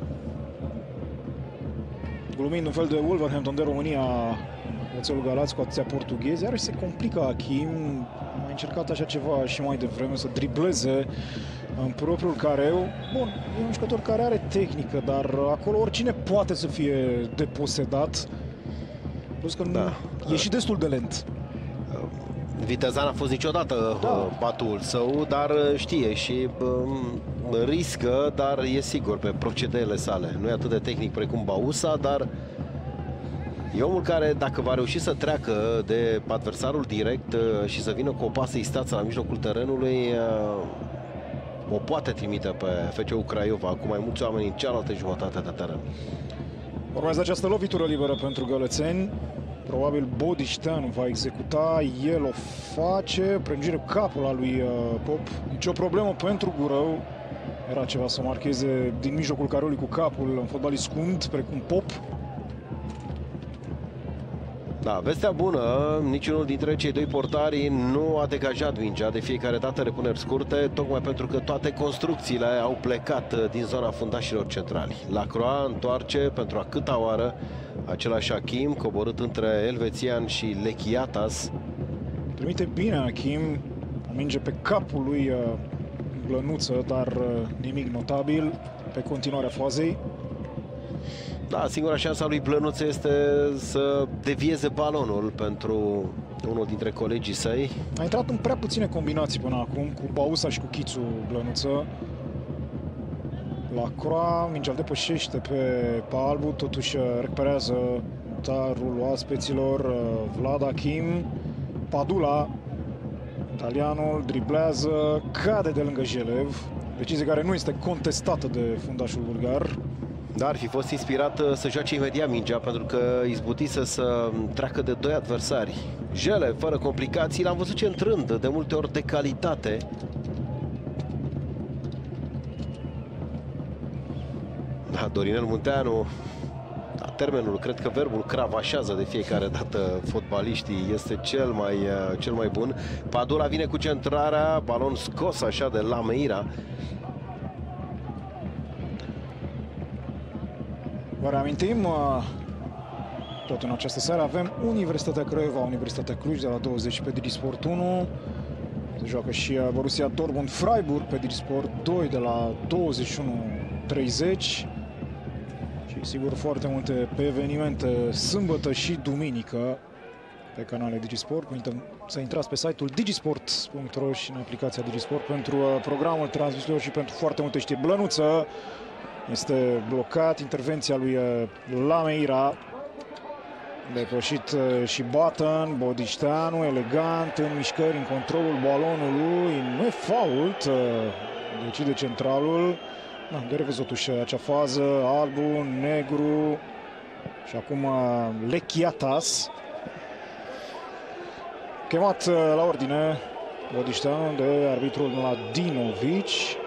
Glumind un fel de Wolverhampton de România, Oțelul Galați cu atâția portughezi, iarăși se complică Achim. A încercat așa ceva și mai devreme, să dribleze în propriul careu. Bun, e un jucător care are tehnică, dar acolo oricine poate să fie deposedat. Plus că e și destul de lent. Vitezan a fost niciodată batul său, dar știe și riscă, dar e sigur pe procedeele sale. Nu e atât de tehnic precum Bausa, dar e omul care, dacă va reuși să treacă de adversarul direct și să vină cu o pasă istață la mijlocul terenului, o poate trimite pe FCU Craiova cu mai mulți oameni în cealaltă jumătate de teren. Urmează această lovitură liberă pentru gălățeni. Probabil Bodișteanu va executa, el o face, prelungire cu capul al lui Pop. Nicio problemă pentru Gurău. Era ceva să marcheze din mijlocul careului cu capul un fotbalist scund precum Pop. Da, vestea bună, niciunul dintre cei doi portari nu a degajat mingea, de fiecare dată repuneri scurte, tocmai pentru că toate construcțiile au plecat din zona fundașilor centrali. Lacroix întoarce pentru a câta oară același Achim, coborât între elvețian și Lechiatas. Trimite bine Achim, minge pe capul lui Blănuță, dar nimic notabil pe continuarea fazei. Da, singura șansă a lui Blănuță este să devieze balonul pentru unul dintre colegii săi. A intrat în prea puține combinații până acum, cu Bausa și cu Chițu Blănuță. Lacroix, mingea îl depășește pe Albu, totuși recuperează tarul oaspeților Vlad Achim. Padula, italianul, driblează, cade de lângă Jelev. Decizie care nu este contestată de fundașul bulgar. Dar ar fi fost inspirat să joace imediat mingea, pentru că izbutise să treacă de doi adversari. Jelev, fără complicații, l-am văzut centrând de multe ori de calitate. Da, Dorinel Munteanu, da, termenul, cred că verbul cravașează de fiecare dată fotbaliștii, este cel mai bun. Padula vine cu centrarea, balon scos așa de Lameira. Vă reamintim, tot în această seară avem Universitatea Craiova, Universitatea Cluj de la 20 pe Digisport 1. Se joacă și Borussia Dortmund Freiburg pe Digisport 2 de la 21:30. Și sigur foarte multe pe evenimente sâmbătă și duminică pe canale Digisport. Să intrați pe site-ul digisport.ro și în aplicația Digisport pentru programul transmisilor și pentru foarte multe știri. Blănuță este blocat, intervenția lui Lameira, depășit și Button, Bodișteanu, elegant, în mișcări, în controlul balonului, nu e fault, decide centralul. De revăzut totuși acea fază, Albu, Negru și acum Lechiatas. Chemat la ordine Bodișteanu de arbitrul Mladinovic.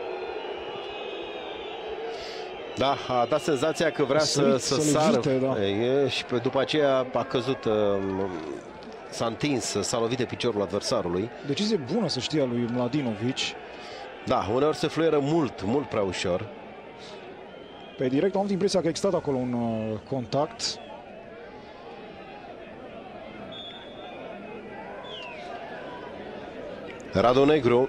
Da, a dat senzația că vrea să sară, da. Și după aceea a căzut, s-a întins, s-a lovit de piciorul adversarului. Decizie bună, să știe, a lui Mladinovic. Da, uneori se fluieră mult prea ușor. Pe direct am avut impresia că a existat acolo un contact. Radu Negru.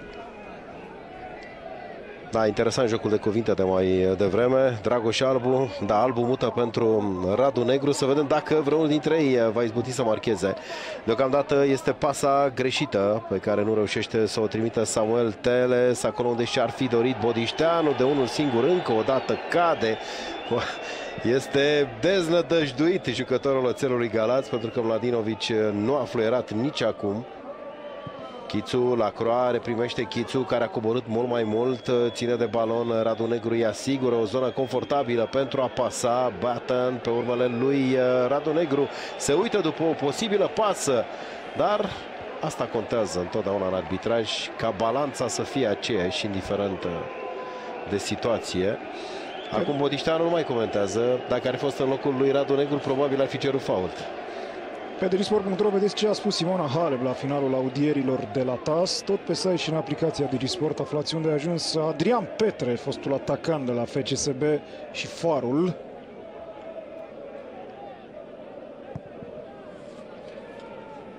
Da, interesant jocul de cuvinte de mai devreme. Dragoș Albu, da, Albu mută pentru Radu Negru. Să vedem dacă vreunul dintre ei va izbuti să marcheze. Deocamdată este pasa greșită pe care nu reușește să o trimită Samuel Teles acolo unde și-ar fi dorit Bodișteanu. De unul singur, încă o dată cade. Este deznădăjduit jucătorul Oțelului Galați, pentru că Mladinovic nu a fluierat nici acum. Chițu, Lacroix reprimește Chițu, care a coborât mult mai mult, ține de balon, Radu Negru îi asigură o zonă confortabilă pentru a pasa. Button pe urmele lui Radu Negru se uită după o posibilă pasă, dar asta contează întotdeauna în arbitraj, ca balanța să fie aceeași, indiferent de situație. Acum Bodișteanu nu mai comentează. Dacă ar fi fost în locul lui Radu Negru, probabil ar fi cerut fault. Pe Digisport.ro vedeți ce a spus Simona Halep la finalul audierilor de la TAS. Tot pe site și în aplicația Digisport aflați unde a ajuns Adrian Petre, fostul atacant de la FCSB și Farul.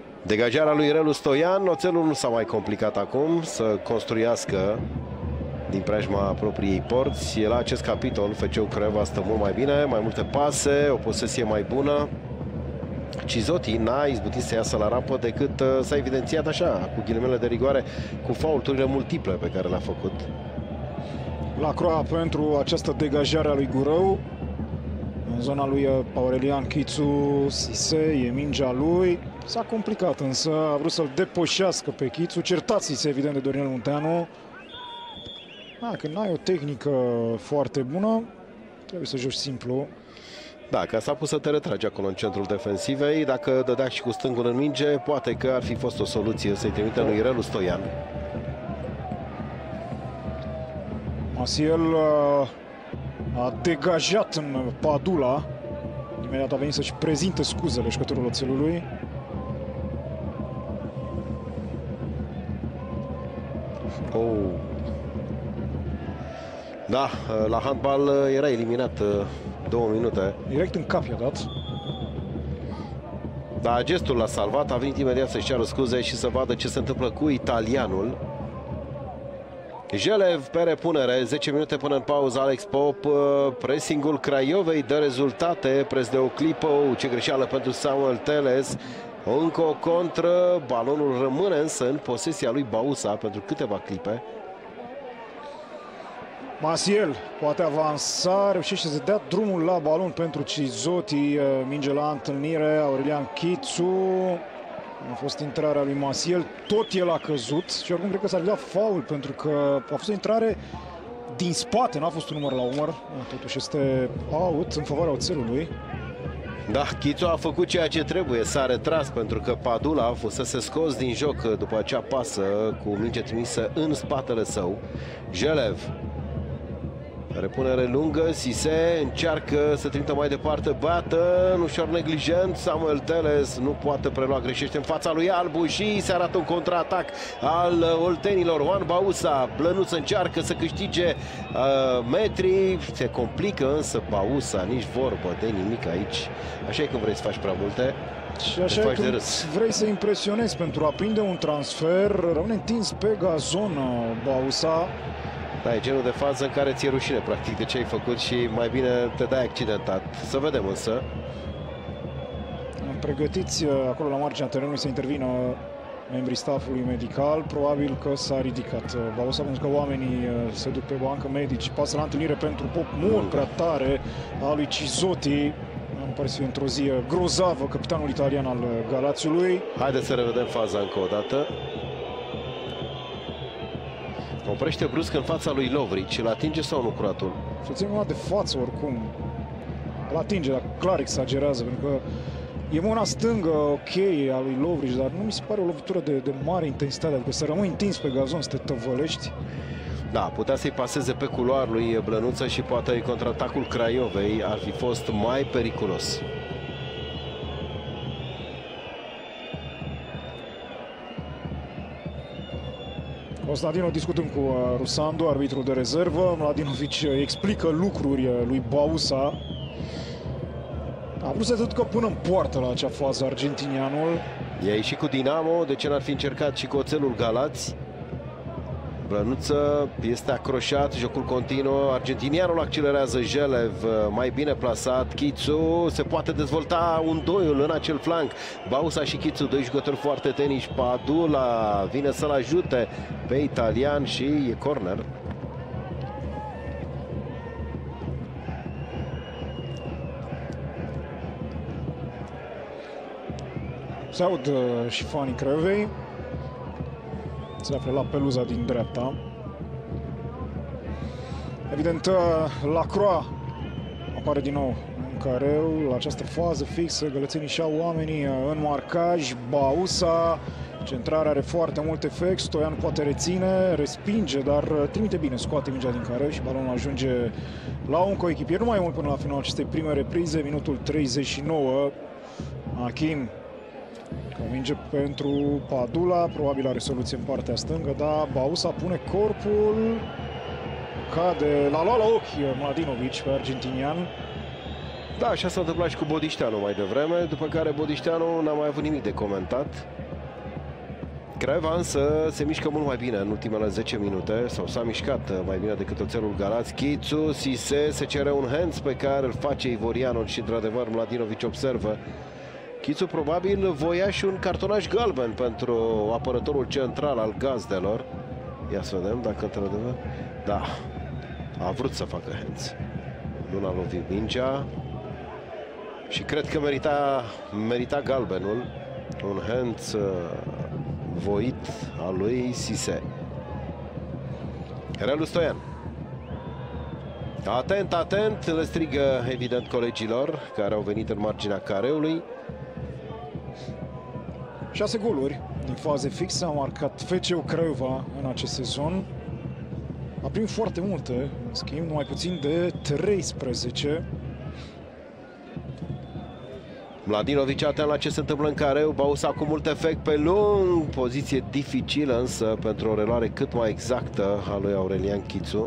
Degajarea lui Relu Stoian. Oțelul nu s-a mai complicat acum să construiască din preajma propriei porți. La acest capitol FCU Craiova stă mult mai bine, mai multe pase, o posesie mai bună. Cizotti n-a izbutit să iasă la rampă decât s-a evidențiat așa, cu ghilimele de rigoare, cu faulturile multiple pe care le-a făcut. Lacroix pentru această degajare a lui Gurău. În zona lui Aurelian Chițu, Sise, e mingea lui. S-a complicat însă, a vrut să-l depășească pe Chițu. Certați-se evident de Dorinel Munteanu. Când n-ai o tehnică foarte bună, trebuie să joci simplu. Da, că s-a pus să te retragi acolo în centrul defensivei. Dacă dădea și cu stângul în minge, poate că ar fi fost o soluție să-i trimite lui Relu Stoian. Maciel a degajat în Padula. Imediat a venit să-și prezinte scuzele jucătorul Oțelului. Da, la handbal era eliminat 2 minute. Direct în cap i-a dat. Da, gestul l-a salvat, a venit imediat să-și ceară scuze și să vadă ce se întâmplă cu italianul. Jelev pe repunere, 10 minute până în pauză. Alex Pop, pressingul Craiovei dă rezultate, preț de o clipă, ce greșeală pentru Samuel Teles. Încă o contră, balonul rămâne însă în posesia lui Bausa pentru câteva clipe. Maciel poate avansa, reușește să dea drumul la balon pentru Cizotti, minge la întâlnire, Aurelian Chițu. A fost intrarea lui Maciel, tot el a căzut și oricum cred că s-ar da faul pentru că a fost o intrare din spate, n-a fost un număr la umăr, totuși este out în favoarea Oțelului. Da, Chițu a făcut ceea ce trebuie, s-a retras pentru că Padula fusese scos din joc după acea pasă cu minge trimisă în spatele său. Jelev, repunere lungă, Sise încearcă să trimită mai departe, bată, ușor neglijent, Samuel Teles nu poate prelua, greșește în fața lui Albu și se arată un contraatac al oltenilor. Juan Bausa, Blănuț încearcă să câștige metri, se complică însă Bausa, nici vorbă de nimic aici. Așa e când vrei să faci prea multe. Și așa e când vrei să impresionezi pentru a prinde un transfer, rămâne întins pe gazon Bausa. Da, e genul de fază în care ți-e rușine practic de ce ai făcut și mai bine te dai accidentat. Să vedem însă. Pregătiți acolo la marginea terenului să intervină membrii staffului medical. Probabil că s-a ridicat Bausa pentru că oamenii se duc pe bancă, medici. Pasă la întâlnire pentru Pop mult prea tare a lui Cizotti. Îmi pare să fie într-o zi grozavă capitanul italian al Galațiului. Haideți să revedem faza încă o dată. Oprește brusc în fața lui Lovric. Îl atinge sau nu curatul? Să ținem una de față oricum. Îl atinge, dar clar exagerează, pentru că e mâna stângă, ok, a lui Lovric, dar nu mi se pare o lovitură de mare intensitate, adică să rămâi întins pe gazon, să te tăvălești. Da, putea să-i paseze pe culoar lui Blănuță și poate contraatacul Craiovei ar fi fost mai periculos. Constantino discutând cu Rusandu, arbitrul de rezervă. Mladinovic explică lucruri lui Bausa. A vrut să se ducă până în poartă la acea fază argentinianul. E ieșit cu Dinamo, de ce n-ar fi încercat și cu Oțelul Galați? Blănuță este acroșat, jocul continuă, argentinianul accelerează, Jelev mai bine plasat, Chițu se poate dezvolta un doiul în acel flanc. Bausa și Chițu, doi jucători foarte teniși, Padula vine să-l ajute pe italian și e corner. Se aud și fanii Craiovei. Se află la peluza din dreapta. Evident, Lacroix apare din nou în careu. La această fază fixă, gălățenii și-au oamenii în marcaj. Bausa, centrarea are foarte mult efect. Stoian poate reține, respinge, dar trimite bine, scoate mingea din careu și balonul ajunge la un coechipier. Nu mai mult până la finalul acestei prime reprize, minutul 39. Achim minge pentru Padula, probabil are soluție în partea stângă, dar Bausa pune corpul, cade, l-a luat la ochi Mladinovic pe argentinian. Da, așa s-a întâmplat și cu Bodișteanu mai devreme, după care Bodișteanu n-a mai avut nimic de comentat. Craiova însă se mișcă mult mai bine în ultimele 10 minute, sau s-a mișcat mai bine decât oțelul Galați. Chițu, Sise, se cere un hands pe care îl face ivorianul și într-adevăr Mladinovic observă. Chițu probabil voia și un cartonaj galben pentru apărătorul central al gazdelor. Ia să vedem dacă într-adevăr... Da, a vrut să facă hands. Nu l-a lovit mingea și cred că merita galbenul. Un hands voit al lui Sise. Relu Stoian. Atent, atent, le strigă evident colegilor care au venit în marginea careului. 6 goluri din faze fixe a marcat FCU Craiova în acest sezon. A primit foarte multe, în schimb, numai puțin de 13. Mladinovic atent la ce se întâmplă în careu. Bausa cu mult efect pe lung. Poziție dificilă însă pentru o reluare cât mai exactă a lui Aurelian Chițu.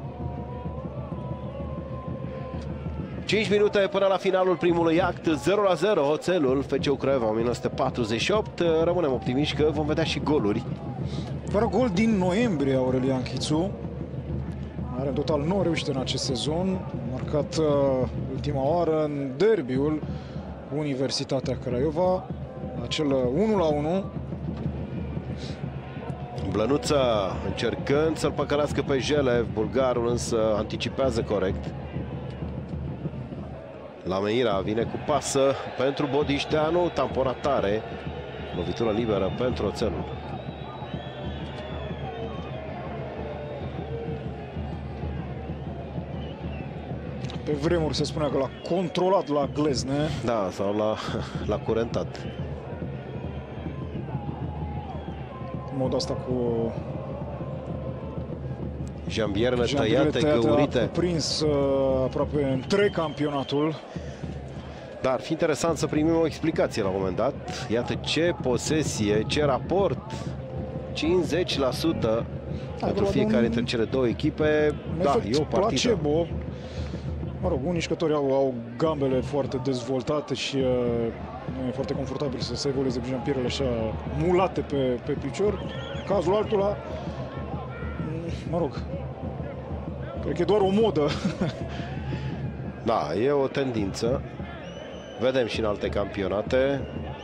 5 minute până la finalul primului act. 0-0 Oțelul, FCU Craiova 1948. Rămânem optimiști că vom vedea și goluri. Fără gol din noiembrie Aurelian Chițu. Are în total 9 reușite în acest sezon. Marcat ultima oară în derbiul Universitatea Craiova, acel 1-1. Blănuță încercând să-l păcălească pe Jelev, bulgarul însă anticipează corect. Lameira vine cu pasă pentru Bodișteanu, tamponatare, lovitură liberă pentru Oțelul. Pe vremuri se spunea că l-a controlat la glezne. Da, sau l-a curentat. În mod asta cu jambierne tăiate, găurite. A prins aproape întreg campionatul. Dar ar fi interesant să primim o explicație la un moment dat. Iată ce posesie, ce raport. 50% pentru fiecare dintre cele două echipe. Da, e o partidă. Placebo. Mă rog, unii jucători au gambele foarte dezvoltate și nu e foarte confortabil să se evolueze cu jampierele așa mulate pe picior. Cazul altora, mă rog, cred că e doar o modă. Da, e o tendință. Vedem și în alte campionate.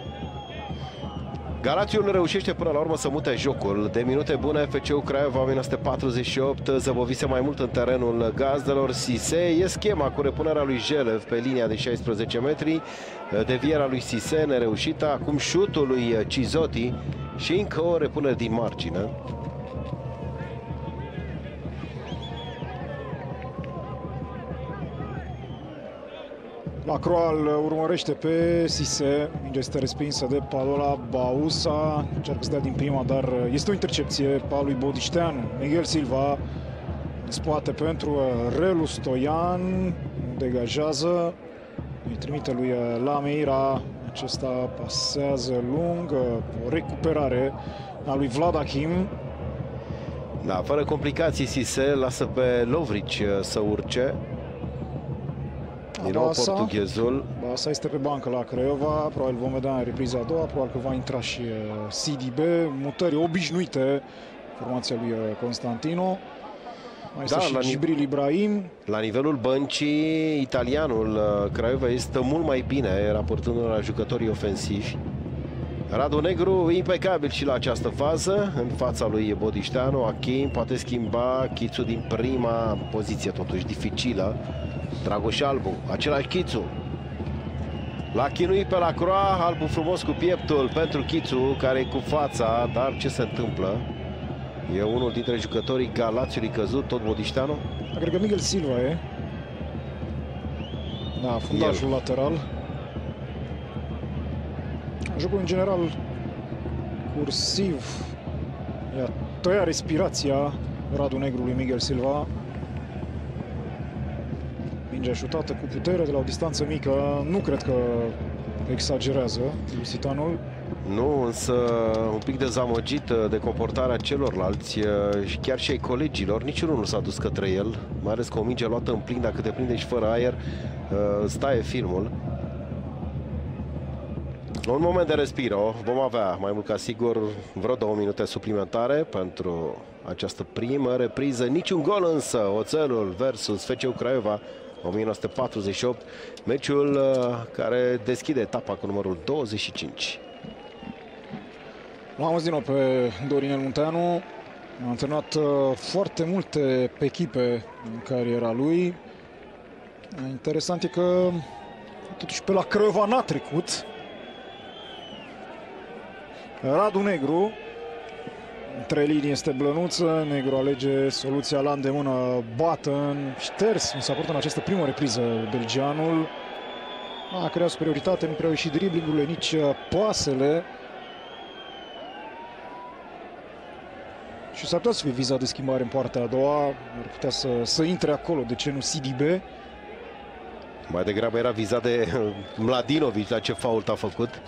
Galațiul reușește până la urmă să mute jocul. De minute bune, FCU Craiova 1948 zăbovise mai mult în terenul gazdelor. Sise e schema cu repunerea lui Jelev pe linia de 16 metri. Devierea lui Sise nereușită. Acum șutul lui Cizotti și încă o repunere din margine. Lacroix îl urmărește pe Sise. Mingea este respinsă de Padola Bausa. Încearcă să dea din prima, dar este o intercepție pe a lui Bodișteanu. Miguel Silva în spate pentru Relu Stoian. Degajează. Îi trimite lui Lameira. Acesta pasează lung. O recuperare a lui Vlad Achim. Da, fără complicații Sise lasă pe Lovrici să urce. Din nou portughezul. Basa este pe bancă la Craiova. Probabil vom vedea în repriza a doua. Probabil că va intra și CDB. Mutări obișnuite. Formația lui Constantino. Mai este și Gibril Ibrahim. La nivelul băncii, italianul Craiova este mult mai bine raportându-ne la jucătorii ofensivi. Radu Negru impecabil și la această fază în fața lui Bodișteanu. Achim poate schimba Chițu din prima poziție, totuși dificilă. Dragoș Albu, același Chițu. L-a chinuit pe Lacroix, Albu frumos cu pieptul pentru Chițu, care e cu fața, dar ce se întâmplă? E unul dintre jucătorii Galațiului căzut, tot Bodișteanu? Cred că Miguel Silva e. Da, fundașul lateral. Jocul în general cursiv. I-a tăiat respirația Radu Negru lui Miguel Silva. Mingea șutată cu putere de la o distanță mică. Nu cred că exagerează Lusitanul. Nu, însă un pic dezamăgit de comportarea celorlalți și chiar și ai colegilor. Niciunul nu s-a dus către el, mai ales că o minge luată în plin, dacă te prinde și fără aer, staie filmul. Un moment de respiro. Vom avea mai mult ca sigur vreo 2 minute suplimentare pentru această primă repriză. Niciun gol însă. Oțelul versus FCU Craiova 1948. Meciul care deschide etapa cu numărul 25. L-am auzit din nou pe Dorinel Munteanu. A antrenat foarte multe echipe în cariera lui. Interesant e că totuși pe la Craiova n-a trecut. Radu Negru. Între linii este Blănuță. Negru alege soluția la îndemână. Button. Șters. Mi s-a părut în această primă repriză belgianul. A creat superioritate. Nu prea au ieșit driblingurile, nici pasele. Și s-ar putea să fie vizat de schimbare în partea a doua. Ar putea să intre acolo. De ce nu Sidibe? Mai degrabă era vizat de Mladinovic la ce fault a făcut.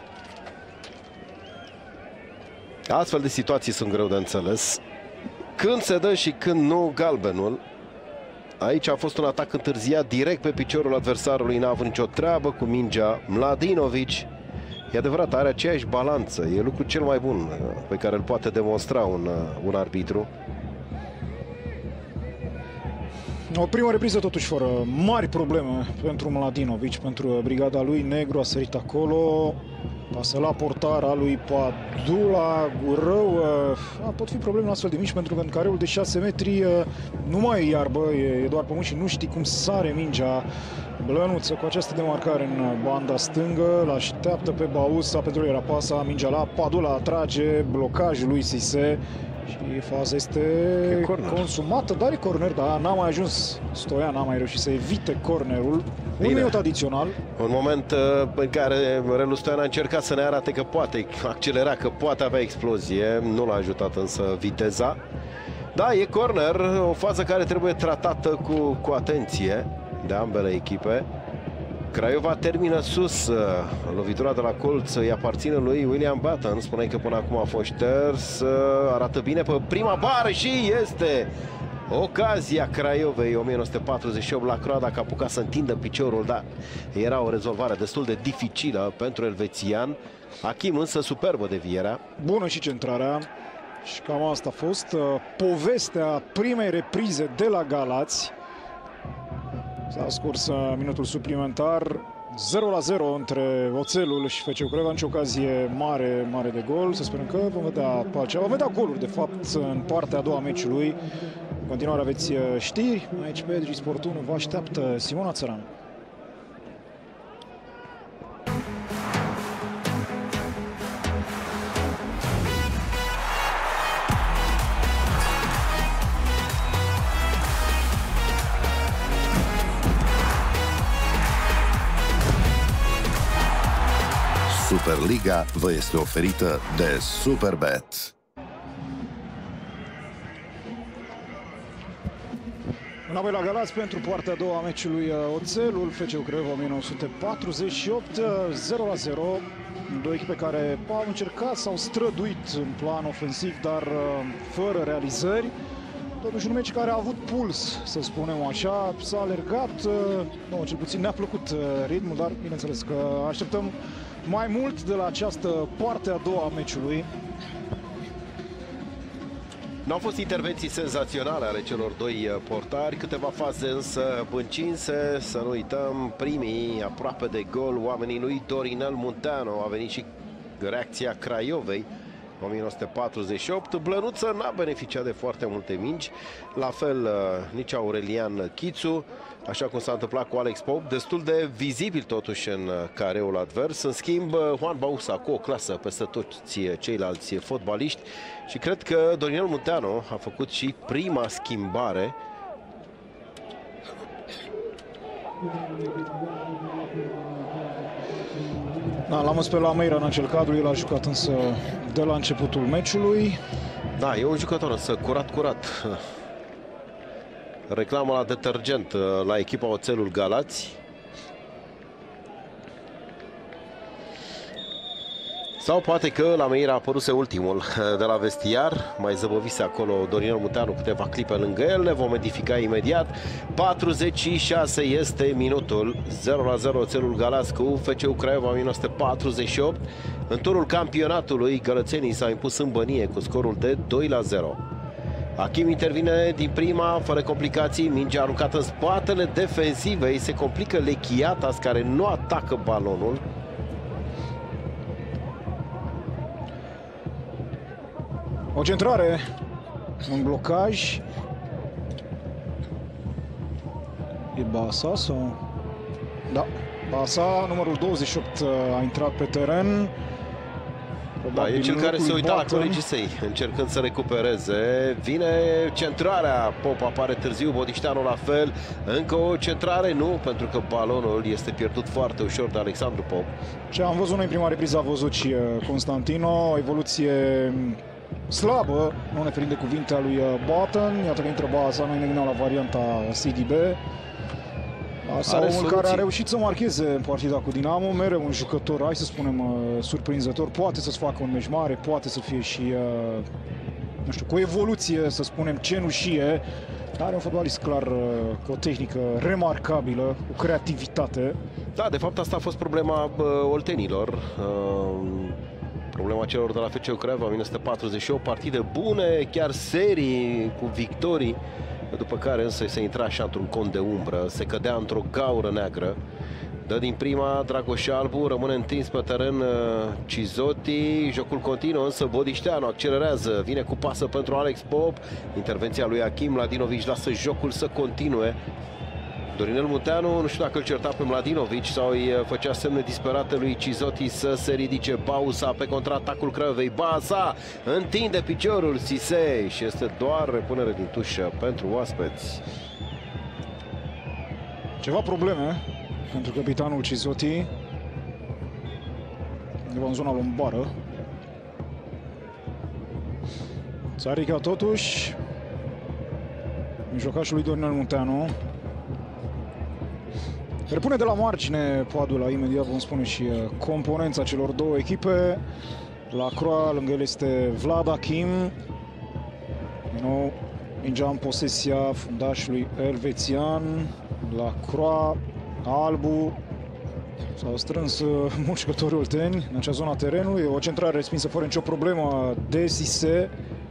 Astfel de situații sunt greu de înțeles. Când se dă și când nu galbenul. Aici a fost un atac întârziat direct pe piciorul adversarului. N-a avut nicio treabă cu mingea. Mladinovic, e adevărat, are aceeași balanță. E lucrul cel mai bun pe care îl poate demonstra un arbitru. O primă repriză totuși fără mari probleme pentru Mladinovic, pentru brigada lui. Negru a sărit acolo. Pasă la portara lui Padula, Gurău. Pot fi probleme astfel de mici pentru că în careul de 6 metri nu mai e iarbă, e doar pământ și nu știi cum sare mingea. Blănuță cu această demarcare în banda stângă, l-așteaptă pe Bausa, pentru că era pasa, mingea la Padula, atrage blocajul lui Sise și faza este consumată, dar e corner, dar n-a mai ajuns Stoian, n-a mai reușit să evite cornerul. Un minut adițional. Un moment în care Relu Stoian a încercat să ne arate că poate accelera, că poate avea explozie, nu l-a ajutat însă viteza. Da, e corner, o fază care trebuie tratată cu atenție de ambele echipe. Craiova termină sus. Lovitura de la colț îi aparține lui William Button. Spuneai că până acum a fost șters. Arată bine pe prima bară și este ocazia Craiovei. 1948 la Croada, că a apucat să întindă piciorul, dar era o rezolvare destul de dificilă pentru elvețian. Achim însă superbă devierea. Bună și centrarea. Și cam asta a fost povestea primei reprize de la Galați. S-a scurs minutul suplimentar, 0-0 între Oțelul și FCU Craiova, nicio ocazie mare de gol. Să sperăm că vom vedea altceva. Vom vedea goluri, de fapt, în partea a doua a meciului. În continuare aveți știri. Aici pe Edri Sport 1 vă așteaptă Simona Țăran. Superliga vă este oferită de Superbet. Înapoi la Galați pentru partea a doua a meciului Oțelul, FCU Craiova 1948, 0-0. Două echipe care au încercat, s-au străduit în plan ofensiv, dar fără realizări. Totuși un meci care a avut puls, să spunem așa, s-a alergat, cel puțin ne-a plăcut ritmul, dar bineînțeles că așteptăm mai mult de la această parte a doua a meciului. Nu au fost intervenții senzaționale ale celor doi portari, câteva faze însă încinse. Să nu uităm, primii aproape de gol, oamenii lui Dorinel Munteanu. A venit și reacția Craiovei 1948. Blănuță n-a beneficiat de foarte multe mingi, la fel nici Aurelian Chițu, așa cum s-a întâmplat cu Alex Pop, destul de vizibil totuși în careul advers. În schimb, Juan Bausa cu o clasă peste toți ceilalți fotbaliști și cred că Dorinel Munteanu a făcut și prima schimbare. Da, l-am văzut pe la Meira în acel cadru, el a jucat însă de la începutul meciului. Da, e un jucător însă curat. Reclamă la detergent la echipa Oțelul Galați. Sau poate că la Meira a apăruse ultimul de la vestiar, mai zăbovise acolo Dorinel Munteanu câteva clipe lângă el, ne vom edifica imediat. 46 este minutul, 0-0 Oțelul Galați cu FCU Craiova 1948. În turul campionatului, gălățenii s-au impus în bănie cu scorul de 2-0. Achim intervine din prima, fără complicații, mingea aruncată în spatele defensivei, se complică Lechiatas care nu atacă balonul. O centrare, un blocaj. E Basa sau? Da, Basa, numărul 28, a intrat pe teren. Da, e cel care se uita la colegii săi, încercând să recupereze. Vine centrarea, Pop apare târziu, Bodișteanu la fel. Încă o centrare, nu, pentru că balonul este pierdut foarte ușor de Alexandru Pop. Ce am văzut noi în prima repriză, a văzut și Constantino, o evoluție slabă, nu referind de cuvinte a lui Button. Iată că intră Baza, noi ne gândeam la varianta CDB. Sau omul care a reușit să marcheze în partida cu Dinamo, mereu un jucător, hai să spunem, surprinzător, poate să-ți facă un meci mare, poate să fie și, nu știu, cu o evoluție, să spunem, cenușie, dar are un fotbalist clar cu o tehnică remarcabilă, cu creativitate. Da, de fapt asta a fost problema oltenilor, problema celor de la FCU Craiova 1948, partide bune, chiar serii cu victorii, după care însă se intra așa într-un cont de umbră, se cădea într-o gaură neagră. Dă din prima Dragoș Albu, rămâne întins pe teren Cizotti, jocul continuă, însă Bodișteanu accelerează, vine cu pasă pentru Alex Pop, intervenția lui Achim, Mladinovic lasă jocul să continue. Dorinel Munteanu, nu știu dacă îl certa pe Mladinovic sau îi făcea semne disperate lui Cizotti să se ridice. Bausa pe contraatacul Craiovei, Basa întinde piciorul Sisei și este doar repunere din tușă pentru oaspeți. Ceva probleme pentru capitanul Cizotti, undeva în zona lombară. Țarica totuși, mijlocașul lui Dorinel Munteanu. Repune de la margine Padula, imediat vom spune și componența celor două echipe. La Croa, lângă el este Vlad Achim. Din nou, mingea în posesia fundașului elvețian. La Croa, Albu. S-au strâns mulți jucători olteni în acea zona a terenului. O centrare respinsă fără nicio problemă de Sise.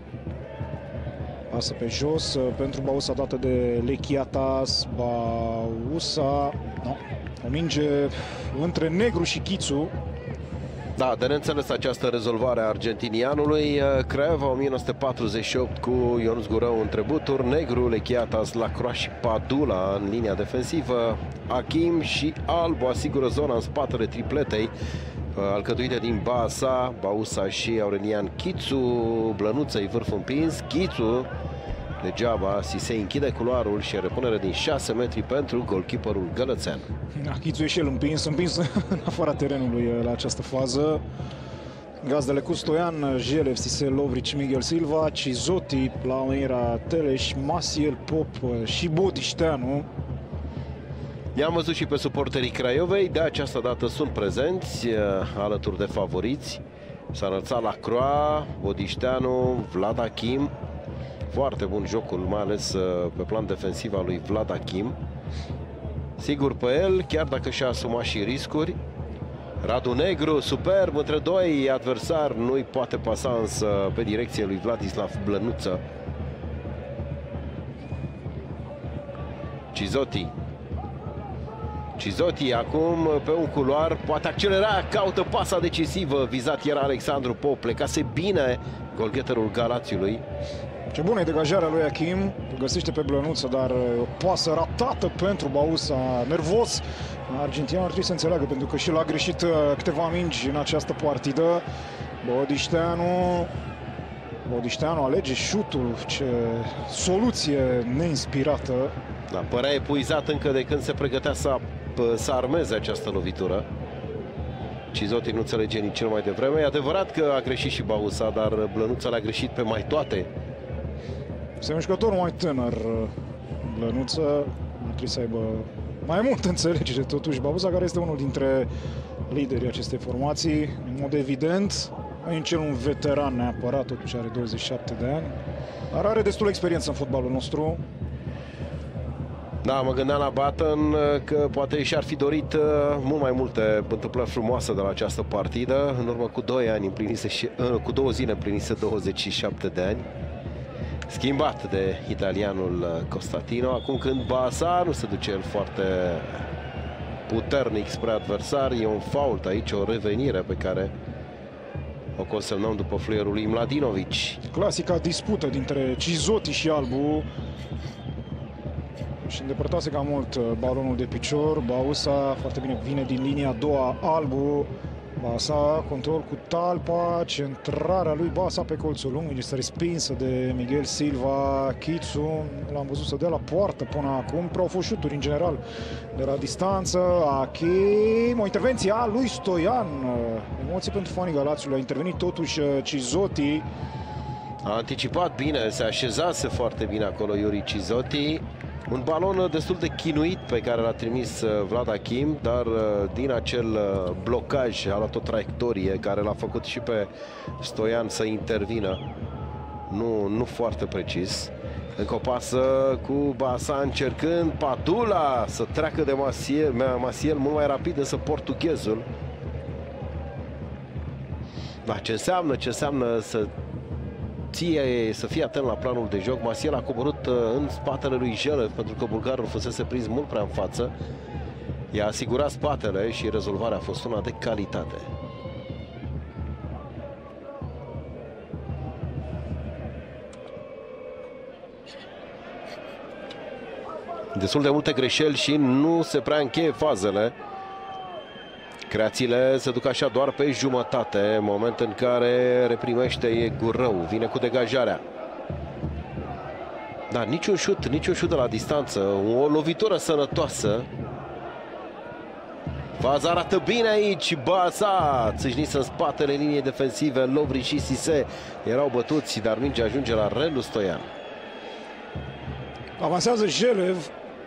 Pasă pe jos pentru Bausa dată de Lechiatas. Bausa, no, o minge între Negru și Chițu. Da, de neînțeles această rezolvare a argentinianului. Craiova 1948 cu Ionuț Gurău între buturi, Negru, Lechiatas, Lacroix și Padula în linia defensivă. Achim și Albu asigură zona în spatele tripletei alcătuite din Basa, Bausa și Aurelian Chițu. Blănuță-i vârf împins, Chițu degeaba, Sisei închide culoarul și repunere din 6 metri pentru golkeeperul gălățean. Chițu e și el împins în afara terenului la această fază. Gazdele cu Stoian, Jelev, Sise, Lovric, Miguel Silva, Cizotti, Plameira, Teleș, Masiel, Pop și Bodișteanu. I-am văzut și pe suporterii Craiovei, de această dată sunt prezenți alături de favoriți. S-a înălțat la Croa, Bodișteanu, Vlad Achim. Foarte bun jocul, mai ales pe plan defensiv al lui Vlad Achim. Sigur pe el, chiar dacă și-a asumat și riscuri. Radu Negru, superb, între doi adversari, nu-i poate pasa însă pe direcție lui Vladislav Blănuță. Cizotti. Cizotti acum pe un culoar, poate accelera, caută pasa decisivă, vizat era Alexandru Pop, plecase bine golgheterul Galațiului. Ce bună e degajarea lui Achim, îl găsește pe Blănuță, dar o pasă ratată pentru Bausa, nervos. Argentinianul trebuie să înțeleagă, pentru că și l-a greșit câteva mingi în această partidă. Bodișteanu alege șutul, ce soluție neinspirată. Da, părea epuizat încă de când se pregătea să armeze această lovitură. Cizotti nu înțelege nici cel mai devreme. E adevărat că a greșit și Bausa, dar Blănuța l-a greșit pe mai toate. Este un jucător mai tânăr, Blănuță, nu trebuie să aibă mai mult înțelegere totuși Bausa, care este unul dintre liderii acestei formații, în mod evident, nu e cel un veteran neapărat, totuși are 27 de ani, dar are destul experiență în fotbalul nostru. Da, mă gândeam la Button că poate și-ar fi dorit mult mai multe întâmplări frumoase de la această partidă. În urmă cu 2 ani cu 2 zile împlinise 27 de ani. Schimbat de italianul Costatino, acum când Basa nu se duce el foarte puternic spre adversar. E un fault aici, o revenire pe care o consemnăm după fluierul lui Mladinovic. Clasica dispută dintre Cizotti și Albu. Și îndepărtase cam mult balonul de picior. Bausa foarte bine vine din linia a doua. Albu, Basa, control cu talpa, centrarea lui Basa pe colțul lung, este respinsă de Miguel Silva. Chițu l-am văzut să dea la poartă până acum. Prea au fost șuturi în general de la distanță. Achim, o intervenție a lui Stoian. Emoții pentru fanii Galațiului. A intervenit totuși Cizotti. A anticipat bine, se așezase foarte bine acolo Yuri Cizotti. Un balon destul de chinuit pe care l-a trimis Vlad Achim, dar din acel blocaj a luat o traiectorie care l-a făcut și pe Stoian să intervină. Nu foarte precis. Încă o pasă cu Basa încercând Padula să treacă de Maciel mult mai rapid, însă portughezul. Da, ce înseamnă să fie atent la planul de joc. Maciel a coborât în spatele lui Jelev pentru că bulgarul fusese prins mult prea în față. I-a asigurat spatele și rezolvarea a fost una de calitate. Destul de multe greșeli și nu se prea încheie fazele. Creațiile se duc așa doar pe jumătate, moment în care reprimește Gurău, vine cu degajarea. Dar niciun șut de la distanță, o lovitură sănătoasă. Faza arată bine aici, Basa, țâșniți în spatele liniei defensive, Lovri și Sise erau bătuți, dar mingea ajunge la Relu Stoian. Avansează Jelev,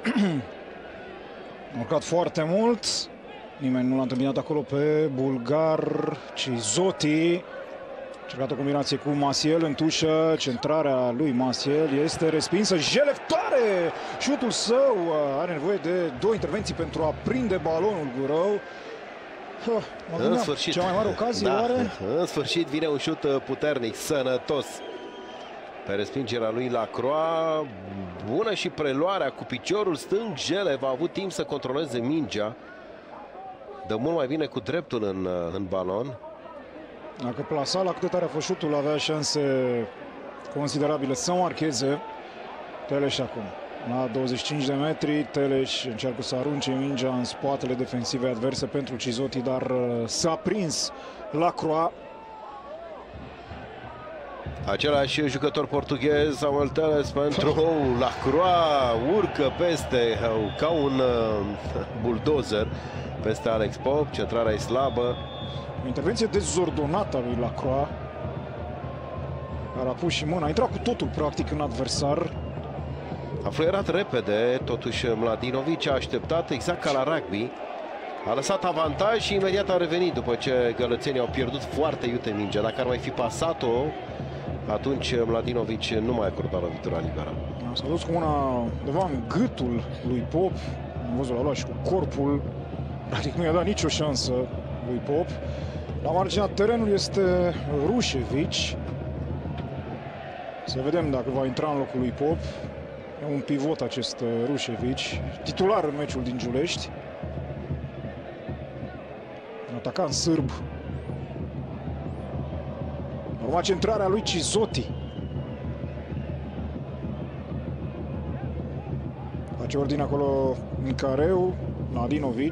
a urcat foarte mult. Nimeni nu l-a întâmpinat acolo pe bulgar. Cizotti a încercat o combinație cu Maciel în tușă. Centrarea lui Maciel este respinsă. Jelev tare! Șutul său are nevoie de 2 intervenții pentru a prinde balonul Gurău. În sfârșit. Cea mai mare ocazie oare? În sfârșit vine un șut puternic, sănătos. Pe respingerea lui Lacroix. Bună și preluarea cu piciorul stâng. Jelev a avut timp să controleze mingea. Dă mult mai bine cu dreptul în balon. Dacă plasa la cât de tare a fost șutul, avea șanse considerabile să marcheze. Teleș acum, la 25 de metri, Teleș încearcă să arunce mingea în spatele defensive adverse pentru Cizotti, dar s-a prins Lacroix. Același jucător portughez, Samuel Teles pentru Lacroix, urcă peste ca un bulldozer peste Alex Pop, centrarea e slabă. O intervenție dezordonată a lui Lacroix, care a pus și mâna, a intrat cu totul practic în adversar. A fluierat repede, totuși Mladinovic a așteptat exact ca la rugby. A lăsat avantaj și imediat a revenit după ce gălățenii au pierdut foarte iute mingea. Dacă ar mai fi pasat-o, atunci Mladinovic nu mai acorda lovitura liberă. S-a dus cu una undeva în gâtul lui Pop. Am văzut, l-a luat și cu corpul. Practic nu i-a dat nicio șansă lui Pop. La marginea terenului este Rușevic. Să vedem dacă va intra în locul lui Pop. E un pivot acest Rușevic, titular în meciul din Giulești. Un atacant sârb. Urma centrarea lui Cizotti. Face ordine acolo în careu Mladinovic.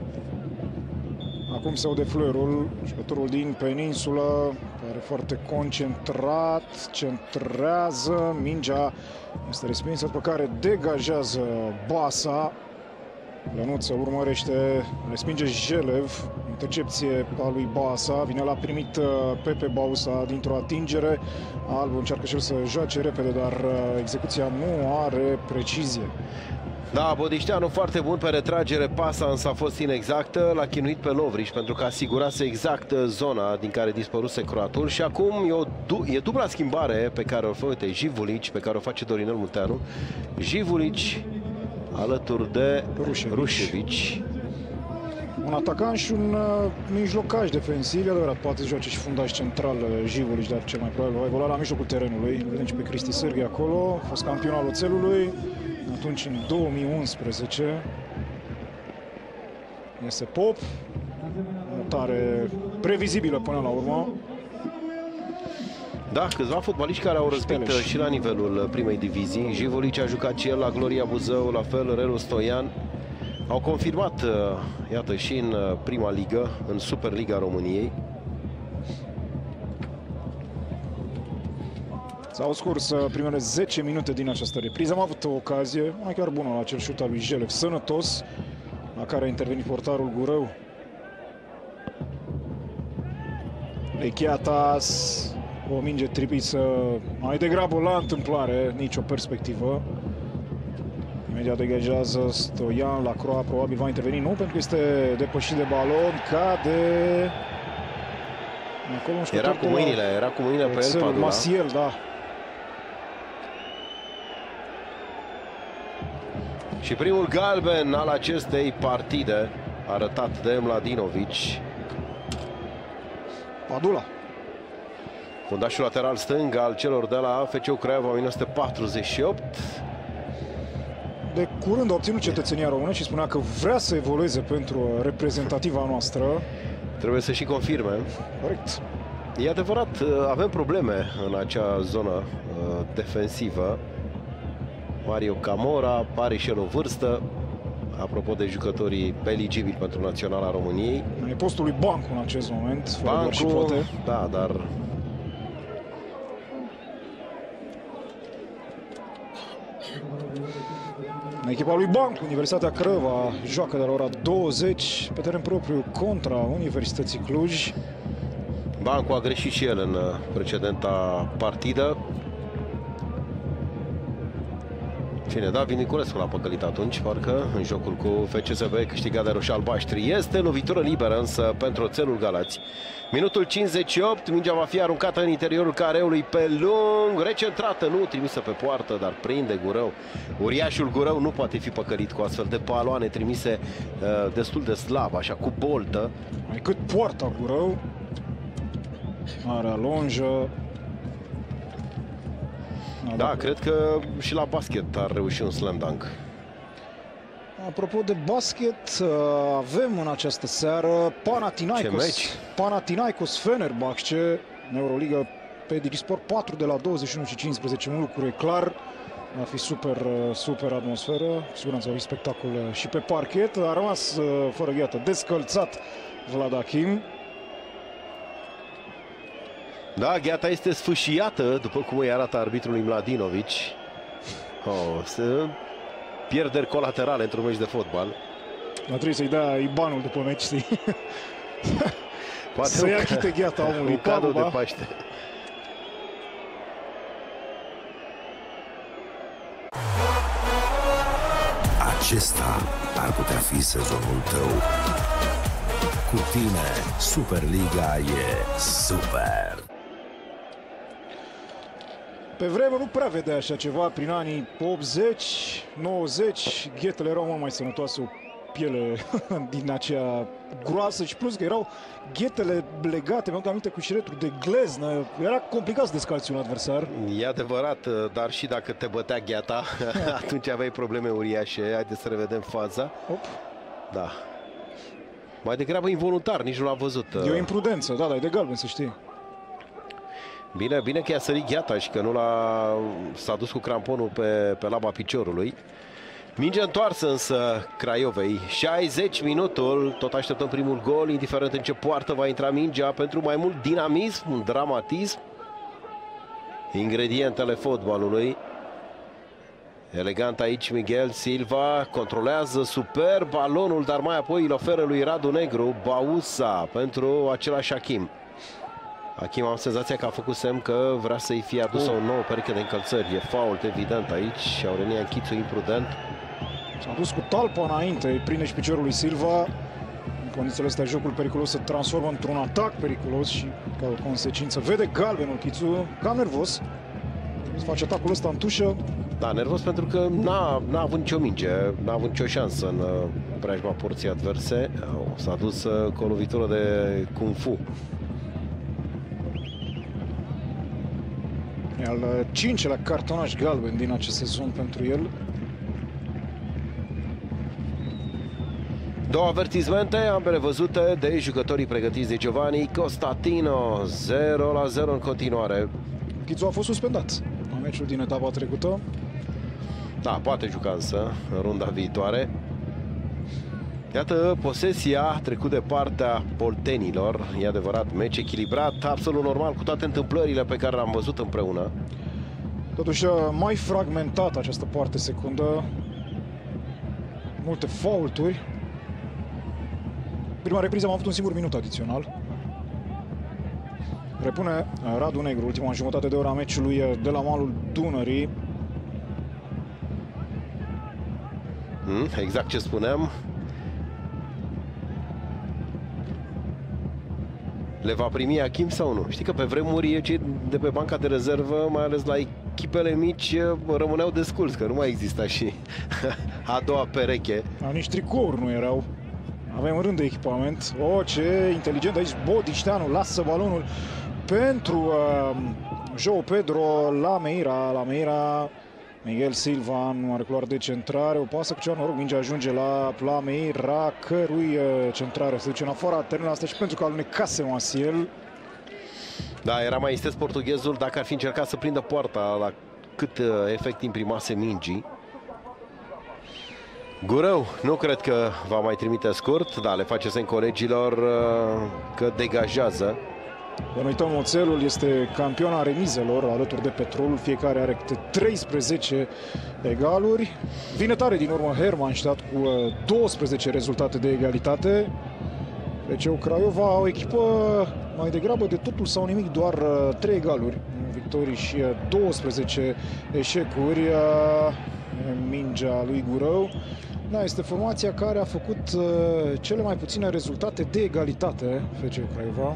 Acum se aude fluierul, jucătorul din Peninsulă, care foarte concentrat, centrează, mingea este respinsă, după care degajează Basa. Lănuță urmărește, respinge Jelev, intercepție a lui Basa, vine la primit Pepe Bausa dintr-o atingere. Albu încearcă și el să joace repede, dar execuția nu are precizie. Da, Bodișteanu foarte bun pe retragere, pasa însă a fost inexactă, l-a chinuit pe Lovriș pentru că asigurase exact zona din care dispăruse croatul și acum e dubla schimbare pe care o face Jivulici, pe care o face Dorinel Munteanu. Jivulici alături de Rușevici. Un atacant și un mijlocaș defensiv, e adevărat, poate joace și fundaș central Jivulici, dar cel mai probabil va evolua la mijlocul terenului. Vedem și pe Cristi Sârghe acolo, a fost campion al Oțelului, atunci în 2011. Este Pop, notare previzibilă până la urmă. Da, câțiva fotbaliști care au răzbit și la nivelul primei divizii. Jivulici a jucat și el la Gloria Buzău, la fel Relu Stoian. Au confirmat, iată, și în prima ligă, în Superliga României. S-au scurs primele 10 minute din această repriză. Am avut o ocazie, mai chiar bună, la acel șut al lui Jelev, sănătos, la care a intervenit portarul Gurău. Lechiatas, o minge trimisă mai degrabă la întâmplare, nicio perspectivă. Imediat degajează Stoian, la Croa probabil va interveni, nu, pentru că este depășit de balon, cade... Acolo era cu mâinile pe el, Padula. Masiel, da. Și primul galben al acestei partide, arătat de Mladinovici. Padula. Fundașul lateral stâng al celor de la FCU Craiova 1948. De curând a obținut cetățenia română și spunea că vrea să evolueze pentru reprezentativa noastră. Trebuie să și confirme. Corect. E adevărat, avem probleme în acea zonă defensivă. Mario Camora are și el o vârstă. Apropo de jucătorii eligibili pentru Naționala României. E postul lui Bancu în acest moment. Bancu, și poate. Da, dar... În echipa lui Bancu, Universitatea Craiova joacă de la ora 20 pe teren propriu contra Universității Cluj. Bancu a greșit și el în precedenta partidă. Cine? David Niculescu l-a păcălit atunci, parcă, în jocul cu FCSB câștigat de roșii-albaștri. Este lovitură liberă însă pentru Oțelul Galați. Minutul 58, mingea va fi aruncată în interiorul careului pe lung, recentrată, nu trimisă pe poartă, dar prinde Gurău. Uriașul Gurău nu poate fi păcălit cu astfel de paloane trimise destul de slab, așa, cu boltă. Mai cât poarta Gurău. Are alonjă. Da, cred că și la basket ar reuși un slam dunk. Apropo de basket, avem în această seară Panathinaikos Fenerbahce în Euroliga pe Digisport 4 de la 21 și 15. Un lucru e clar, va fi super atmosferă, cu siguranță va fi spectacol și pe parchet. A rămas fără gheată, descălțat Vlad Achim. Da, gheata este sfâșiată, după cum îi arată arbitrului Mladinovici. Pierderi colaterale într-un meci de fotbal. Va trebui să-i dea IBAN-ul după meci, știi? Poate să ia chite gheata omului. Un cadou de Paște. Acesta ar putea fi sezonul tău. Cu tine, Superliga e super. Pe vremuri nu prea vedea așa ceva, prin anii 80-90, ghetele erau mult mai sănătoase, o piele din aceea groasă și plus că erau ghetele legate, mi-am aminte, cu șireturi de gleznă, era complicat să descalți un adversar. E adevărat, dar și dacă te bătea gheata, atunci aveai probleme uriașe. Haideți să revedem faza. Op. Da. Mai degrabă involuntar, nici nu l-am văzut. E o imprudență, da, e de galben, să știi. Bine că i-a sărit gheata și că nu s-a dus cu cramponul pe laba piciorului. Minge întoarsă însă Craiovei. 60 minutul, tot așteptăm primul gol, indiferent în ce poartă va intra mingea, pentru mai mult dinamism, dramatism. Ingredientele fotbalului. Elegant aici Miguel Silva, controlează superb balonul, dar mai apoi îl oferă lui Radu Negru, Bausa pentru același Achim. Achim, am senzația că a făcut semn că vrea să-i fie adusă o nouă pereche de încălțări. E fault evident aici. Aurelian Chițu imprudent. S-a dus cu talpa înainte, îi prinde și piciorul lui Silva. În condițiile astea, jocul periculos se transformă într-un atac periculos și, ca o consecință, vede galbenul Chițu, cam nervos. Se face atacul ăsta în tușă. Da, nervos pentru că n-a avut nicio minge, n-a avut nicio șansă în preajma porții adverse. S-a dus cu o lovitură de Kung Fu. E al 5-lea cartonaș galben din acest sezon pentru el. Două avertismente, ambele văzute de jucătorii pregătiți de Giovanni Constantino. 0-0 în continuare. Chițu a fost suspendat la meciul din etapa trecută. Da, poate juca însă în runda viitoare. Iată, posesia a trecut de partea poltenilor. E adevărat, meci echilibrat, absolut normal, cu toate întâmplările pe care le-am văzut împreună. Totuși, mai fragmentat această parte secundă. Multe faulturi. Prima repriză am avut un singur minut adițional. Repune Radu Negru, ultima jumătate de oră a meciului de la malul Dunării. Exact ce spuneam. Le va primi Achim sau nu? Știi că pe vremuri cei de pe banca de rezervă, mai ales la echipele mici, rămâneau desculți, că nu mai exista și a doua pereche. Nici tricouri nu erau. Avem rând de echipament. Ce inteligent aici Bodișteanu lasă balonul pentru João Pedro Lameira. Miguel Silva nu are culoare de centrare, o pasă cu ceva noroc, mingea ajunge la Lameira, cărui centrare se duce în afara terenului, asta și pentru că alunecase Maciel. Da, era mai isteț portughezul dacă ar fi încercat să prindă poarta la cât efect imprimase mingii. Gurău, nu cred că va mai trimite scurt, da, le face semn colegilor că degajează. Nu uităm, Oțelul este campiona remizelor alături de Petrolul, fiecare are câte 13 egaluri. Vine tare din urmă Hermannstadt cu 12 rezultate de egalitate. Deci Craiova, o echipă mai degrabă de totul sau nimic, doar 3 egaluri, victorii și 12 eșecuri. Mingea lui Gurău. Da, este formația care a făcut cele mai puține rezultate de egalitate, FC Craiova.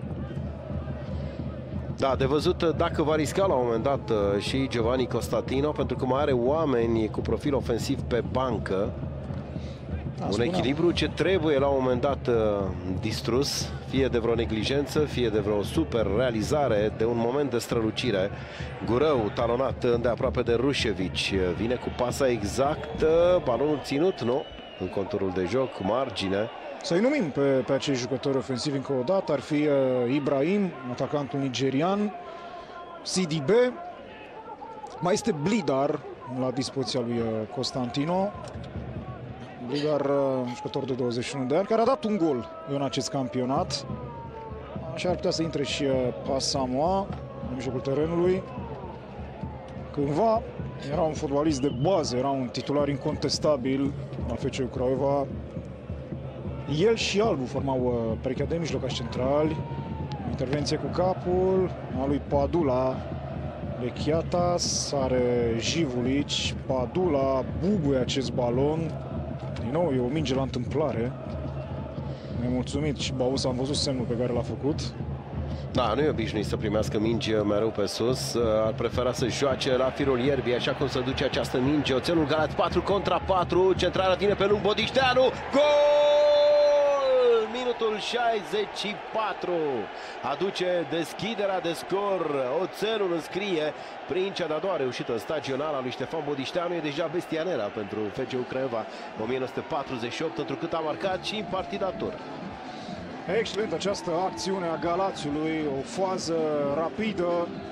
Da, de văzut dacă va risca la un moment dat și Giovanni Constantino, pentru că mai are oameni cu profil ofensiv pe bancă. Un echilibru ce trebuie la un moment dat distrus, fie de vreo neglijență, fie de vreo super realizare, de un moment de strălucire. Gurău, talonat îndeaproape de Rușevici, vine cu pasa exactă, balonul ținut, nu? În conturul de joc, margine. Să-i numim pe acei jucători ofensivi încă o dată. Ar fi Ibrahim, atacantul nigerian, CDB, mai este Blidar la dispoziția lui Constantino. Blidar, jucător de 21 de ani, care a dat un gol în acest campionat. Așa ar putea să intre și Pasamoa în mijlocul terenului. Cândva era un fotbalist de bază, era un titular incontestabil la FC Craiova. El și Albu formau perechea de mijlocași centrali. Intervenție cu capul a lui Padula. Lechiatas, are Jivulici, Padula bubuie acest balon. Din nou e o minge la întâmplare. Nemulțumit și Baus, am văzut semnul pe care l-a făcut. Da, nu e obișnuit să primească minge mereu pe sus. Ar prefera să joace la firul ierbii, așa cum se duce această minge. Oțelul Galați 4 contra 4. Centrarea vine pe lung, Bodișteanu. Gol! Minutul 64 aduce deschiderea de scor. Oțelul înscrie prin cea de-a doua reușită stagională a lui Ștefan Bodișteanu. E deja bestianera pentru FCU Craiova 1948, întrucât a marcat și în partida tur. Excelent această acțiune a Galațiului, o fază rapidă,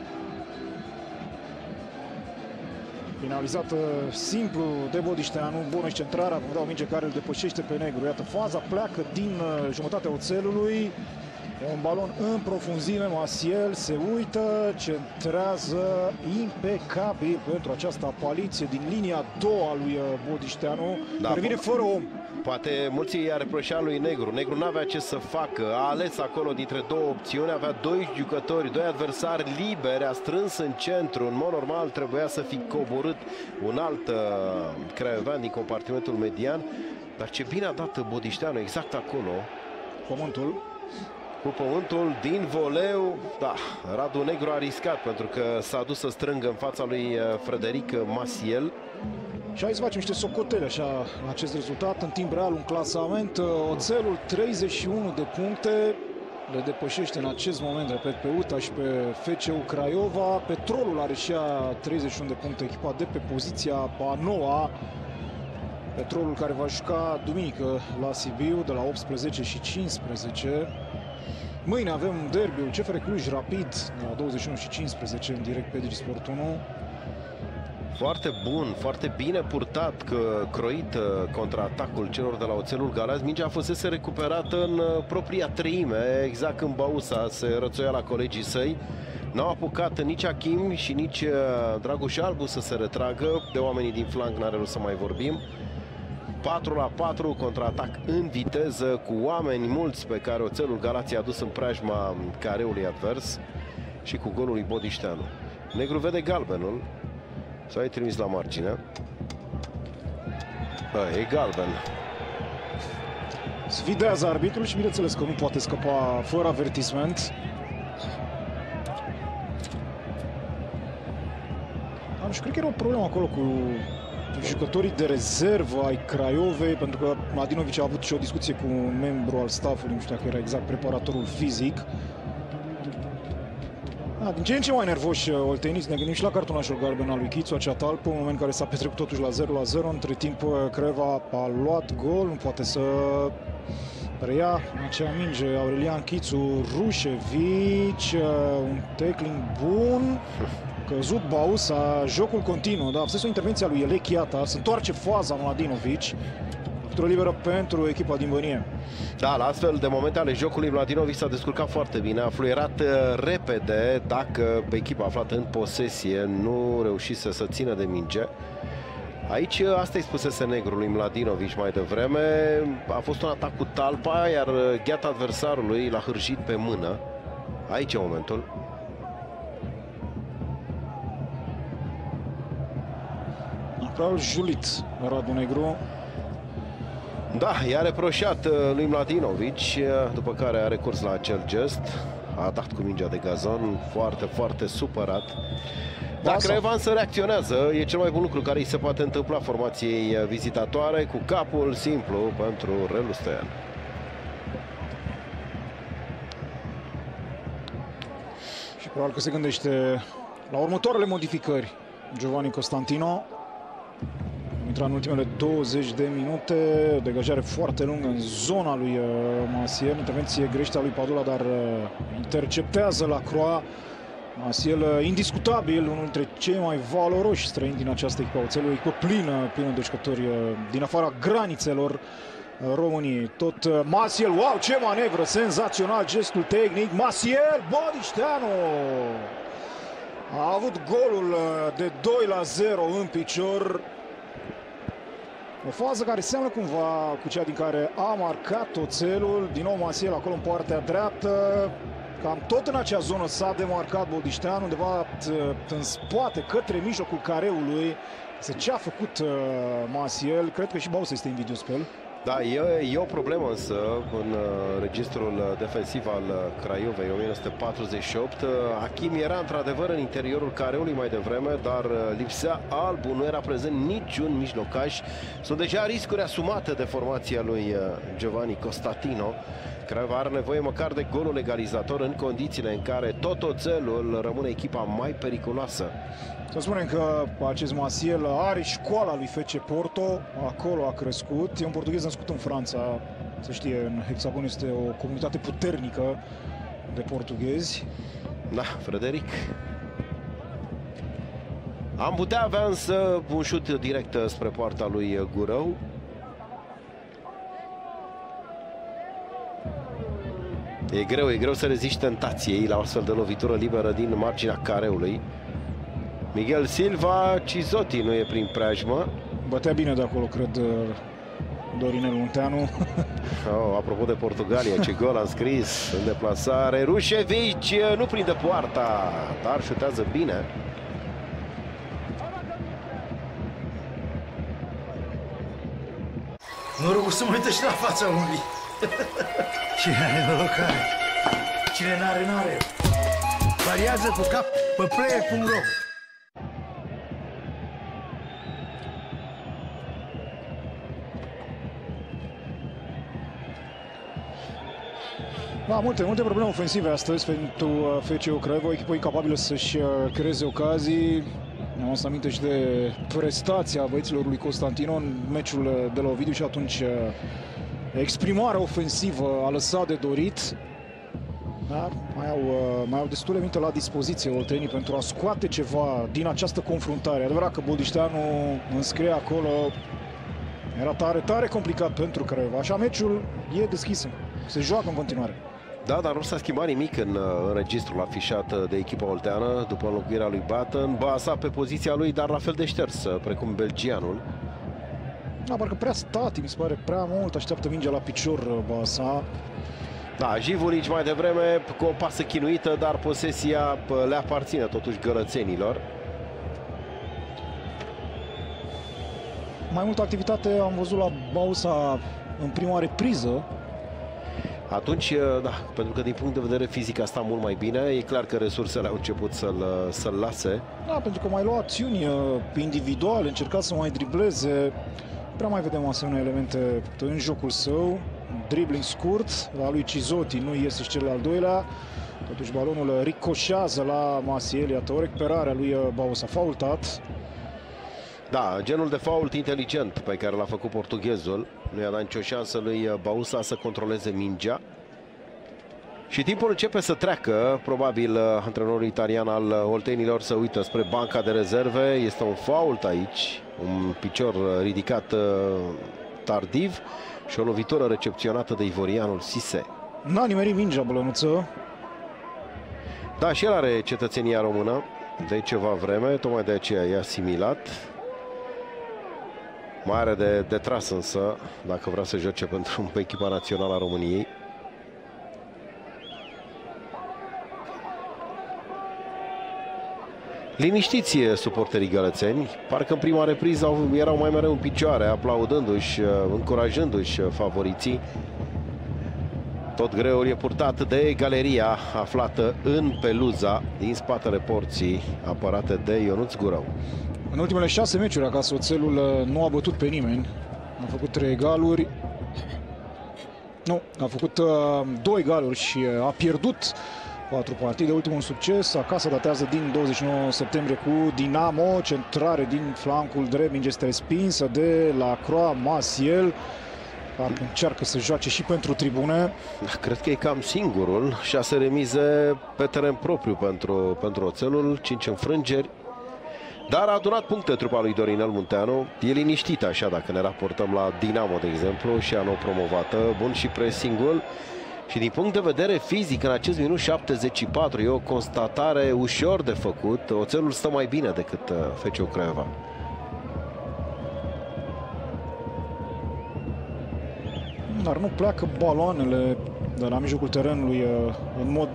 finalizată simplu de Bodișteanu, bună centrarea, acum dau minge care îl depășește pe Negru. Iată, faza pleacă din jumătatea Oțelului, un balon în profunzime, Maciel se uită, centrează impecabil pentru această apariție din linia a doua lui Bodișteanu, care vine fără om. poate mulți i-a reproșat lui Negru. Negru n-avea ce să facă, a ales acolo dintre două opțiuni, avea doi jucători, doi adversari liberi, a strâns în centru. În mod normal trebuia să fi coborât un alt craiovean din compartimentul median, dar ce bine a dat Bodișteanu exact acolo. Pământul. Cu pământul din voleu, da, Radu Negru a riscat pentru că s-a dus să strângă în fața lui Frederic Maciel. Și aici facem niște socotele așa în acest rezultat. În timp real un clasament, Oțelul 31 de puncte, le depășește în acest moment, repet, pe UTA și pe FCU Craiova. Petrolul are și ea 31 de puncte, echipa de pe poziția a 9-a. Petrolul care va juca duminică la Sibiu de la 18 și 15. Mâine avem derbiul CFR Cluj Rapid de la 21 și 15 în direct pe DigiSport 1. Foarte bun, foarte bine purtat, croit contraatacul celor de la Oțelul Galați. Mingea fusese recuperată în propria treime, exact când Bausa se rățoia la colegii săi. N-au apucat nici Achim și nici Dragoș Albu să se retragă. De oamenii din flanc n-are rost să mai vorbim. 4-4, contraatac în viteză cu oameni mulți pe care Oțelul Galați i-a dus în preajma careului advers și cu golul lui Bodișteanu. Negru vede galbenul. Sau ai trimis la margine. E galben. Sfidează arbitrul și bineînțeles că nu poate scăpa fără avertisment. Și cred că era o problemă acolo cu jucătorii de rezervă ai Craiovei, pentru că Mladinovic a avut și o discuție cu un membru al staffului, nu știu dacă era exact preparatorul fizic. Din ce în ce mai nervoși olteniți, ne gândim și la cartonașul galben al lui Chițu, acea talpă, un moment care s-a petrecut totuși la 0-0. Între timp Craiova a luat gol, nu poate să preia acea minge Aurelian Chițu. Rușevici, un tackling bun, căzut Bausa, jocul continuă, da, a fost o intervenție a lui Elec Iata, se întoarce faza Mladinovic. Lovitură liberă pentru echipa din Bănie. Da, la astfel de momente ale jocului Mladinovic s-a descurcat foarte bine, a fluierat repede. Dacă echipa aflată în posesie nu reușise să țină de minge. Aici asta îi spusese Negru lui Mladinovic mai devreme. A fost un atac cu talpa, iar gheata adversarului l-a hârjit pe mână. Aici e momentul. Prea julit Radu Negru. Da, i-a reproșat lui Mladinovic, după care a recurs la acel gest. A dat cu mingea de gazon, foarte, foarte supărat. Dar Craiova însă reacționează, e cel mai bun lucru care îi se poate întâmpla formației vizitatoare, cu capul simplu pentru Relu Stoian. Și probabil că se gândește la următoarele modificări Giovanni Costantino. Intra în ultimele 20 de minute, o degajare foarte lungă în zona lui Maciel, intervenție greșită a lui Padula, dar interceptează la Croa. Maciel, indiscutabil, unul dintre cei mai valoroși străini din această echipă Oțelului, echipă plină de jucători din afara granițelor României. Tot Maciel, wow, ce manevră, senzațional, gestul tehnic, Maciel, Bodișteanu! A avut golul de 2-0 în picior. O fază care seamănă cumva cu cea din care a marcat Oțelul. Din nou Maciel acolo în partea dreaptă. Cam tot în acea zonă s-a demarcat Bodișteanu, undeva în spate, către mijlocul careului. Ce a făcut Maciel, cred că și Bausa este invidios pe el. Da, e o problemă însă în registrul defensiv al Craiovei 1948. Achim era într-adevăr în interiorul careului mai devreme, dar lipsea Albu, nu era prezent niciun mijlocaș. Sunt deja riscuri asumate de formația lui Giovanni Costantino. Craiova are nevoie măcar de golul egalizator în condițiile în care tot Oțelul rămâne echipa mai periculoasă. Să spunem că acest Maciel are școala lui FC Porto, acolo a crescut. E un portughez născut în Franța, se știe, în Hexagon este o comunitate puternică de portughezi. Da, Frederic. Am putea avea însă un șut direct spre poarta lui Gurău. E greu să reziști tentației la o astfel de lovitură liberă din marginea careului. Miguel Silva, Cizotti nu e prin preajmă. Bătea bine de acolo, cred, Dorinel Munteanu. Apropo de Portugalia, ce gol a înscris în deplasare. Rușevici nu prinde poarta, dar șutează bine. Norocul să mă uită și la fața omului. Cine are noroc are. Cine n-are, n-are. Variază cu cap pe player.ro. Da, multe probleme ofensive astăzi pentru FCU Craiova, o echipă incapabilă să-și creeze ocazii. Ne-am adus aminte și de prestația băieților lui Constantino în meciul de la Ovidiu și atunci exprimarea ofensivă a lăsat de dorit. Dar mai au destule minte la dispoziție oltenii pentru a scoate ceva din această confruntare. Adevărat că Boldișteanu înscrie acolo. Era tare complicat pentru Craiova. Așa meciul e deschis. Se joacă în continuare. Da, dar nu s-a schimbat nimic în registrul afișat de echipa olteană după înlocuirea lui Batten. Basa pe poziția lui, dar la fel de șters, precum belgianul. Da, parcă prea static, mi se pare prea mult. Așteaptă mingea la picior Basa. Da, Jivulici mai devreme cu o pasă chinuită, dar posesia le aparține totuși gălățenilor. Mai multă activitate am văzut la Bausa în prima repriză. Atunci, da, pentru că din punct de vedere fizic a stat mult mai bine. E clar că resursele au început să-l lase. Da, pentru că mai lua acțiuni individuale, încerca să mai dribleze. Prea mai vedem asemenea elemente în jocul său. Dribbling scurt, la lui Cizotti nu iese și cel al doilea. Totuși balonul ricoșează la Maciel. Iată o recuperare a lui Bausa, faultat. Da, genul de fault inteligent pe care l-a făcut portughezul. Nu i-a dat nicio șansă lui Bausa să controleze mingea. Și timpul începe să treacă. Probabil antrenorul italian al oltenilor se uită spre banca de rezerve. Este un fault aici. Un picior ridicat tardiv și o lovitură recepționată de ivorianul Sise. N-a nimerit mingea, Blănuță. Da, și el are cetățenia română de ceva vreme, tocmai de aceea e asimilat. Mai are de tras însă, dacă vrea să joace pentru echipa națională a României. Liniștiți suporterii gălățeni, parcă în prima repriză erau mai mereu în picioare, aplaudându-și, încurajându-și favoriții. Tot greul e purtat de galeria aflată în peluza din spatele porții, apărate de Ionuț Gurău. În ultimele 6 meciuri acasă Oțelul nu a bătut pe nimeni. A făcut 3 egaluri. Nu, a făcut 2 egaluri și a pierdut 4 partide. Ultimul succes acasă datează din 29 septembrie cu Dinamo. Centrare din flancul drept, minge este respinsă de la Croix Maciel. Parcă încearcă să joace și pentru tribune. Cred că e cam singurul. 6 remize pe teren propriu pentru Oțelul, 5 înfrângeri. Dar a adunat puncte trupa lui Dorinel Munteanu. E liniștit așa dacă ne raportăm la Dinamo, de exemplu, și a nou promovată. Bun și pressing-ul. Și din punct de vedere fizic, în acest minut 74, e o constatare ușor de făcut. Oțelul stă mai bine decât FCU Craiova. Dar nu pleacă baloanele de la mijlocul terenului în mod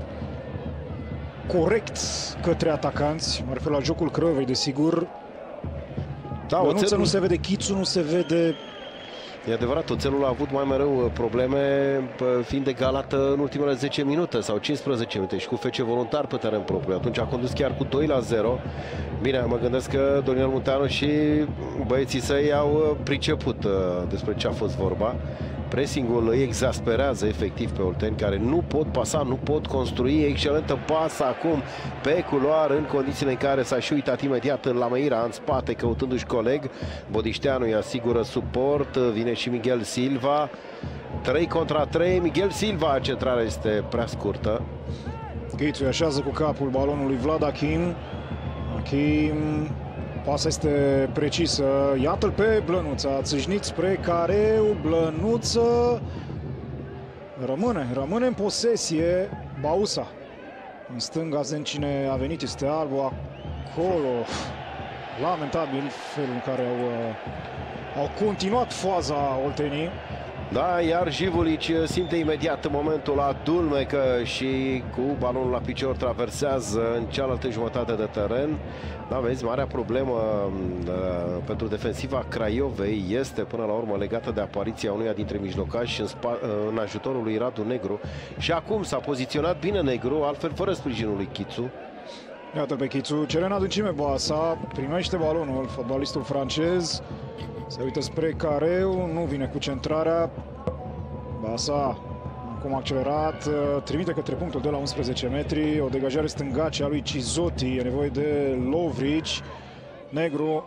corect către atacanți. Mă refer la jocul Craiovei, desigur. Da, Oțelul nu se vede, Chițu nu se vede. E adevărat, Oțelul a avut mai mereu probleme fiind egalat în ultimele 10 minute sau 15 minute și cu FC Voluntar pe teren propriu. Atunci a condus chiar cu 2-0. Bine, mă gândesc că Dorinel Munteanu și băieții săi au priceput despre ce a fost vorba. Pressingul îi exasperează efectiv pe olteni, care nu pot pasa, nu pot construi. Excelentă pasă acum pe culoar, în condițiile în care s-a și uitat imediat în Lameira, în spate, căutându-și coleg. Bodișteanu îi asigură suport, vine și Miguel Silva. 3 contra 3, Miguel Silva, centrarea este prea scurtă. Ghițu așează cu capul balonul lui Vlad Achim. Achim, pasa este precisă. Iată-l pe Blănuță, a țâșnit spre Careu. Blănuță rămâne în posesie Bausa. În stânga, cine a venit este Albu acolo. Lamentabil felul în care au Au continuat faza oltenii. Da, iar Jivulici simte imediat momentul la Dulmecă și cu balonul la picior traversează în cealaltă jumătate de teren. Da, vezi, marea problemă pentru defensiva Craiovei este până la urmă legată de apariția unuia dintre mijlocași în ajutorul lui Radu Negru. Și acum s-a poziționat bine Negru, altfel fără sprijinul lui Chițu. Iată pe Chițu, cere în adâncime Basa, primește balonul, fotbalistul francez. Se uită spre Careu, nu vine cu centrarea. Basa, acum accelerat, trimite către punctul de la 11 metri. O degajare stângace a lui Cizotti, e nevoie de Lovrici. Negru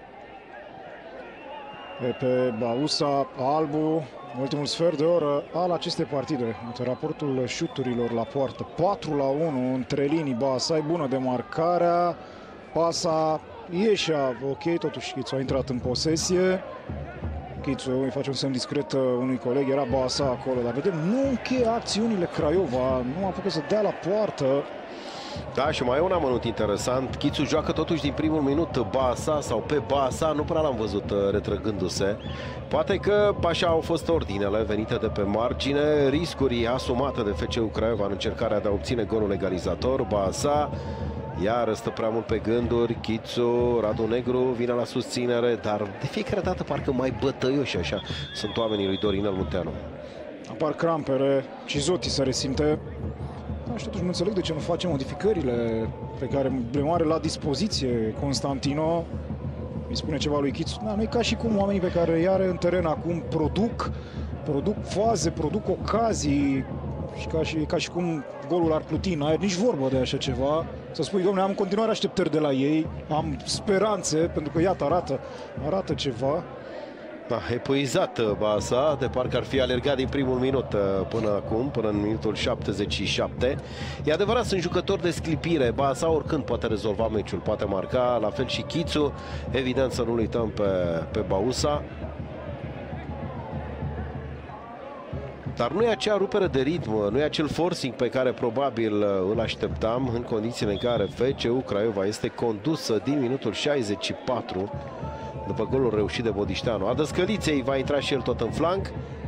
pe Bausa, Albu. Ultimul sfert de oră al acestei partide, în raportul șuturilor la poartă. 4-1 între linii. Basa, e bună demarcarea. Pasa ieșea, ok, totuși Chițu a intrat în posesie. Chițu îi face un semn discret unui coleg, era Basa acolo, dar vedem, nu încheie acțiunile Craiova, nu a făcut să dea la poartă. Da, și mai e un amănunt interesant. Chițu joacă totuși din primul minut Basa sau pe Basa, nu prea l-am văzut retrăgându-se. Poate că așa au fost ordinele venite de pe margine, riscuri asumate de FCU Craiova în încercarea de a obține golul egalizator. Basa iar stă prea mult pe gânduri, Chițu, Radu Negru vine la susținere, dar de fiecare dată parcă mai bătăioși așa sunt oamenii lui Dorinel Munteanu. Apar crampere, Cizotti se resimte. Da, și totuși nu înțeleg de ce nu face modificările pe care le are la dispoziție Constantino. Îi spune ceva lui Chițu. Da, nu e ca și cum oamenii pe care îi are în teren acum produc faze, produc ocazii. Și ca și cum golul ar pluti în aer, nici vorbă de așa ceva. Să spui, dom'le, am în continuare așteptări de la ei, am speranțe, pentru că iată, arată ceva. Da, epuizat Basa, de parcă ar fi alergat din primul minut până acum, până în minutul 77. E adevărat, sunt jucători de sclipire. Basa oricând poate rezolva meciul, poate marca, la fel și Chițu. Evident să nu-l uităm pe Bausa. Dar nu e acea rupere de ritm, nu e acel forcing pe care probabil îl așteptam în condițiile în care FCU Craiova este condusă din minutul 64 după golul reușit de Bodișteanu. Adăscăliței va intra și el tot în flanc.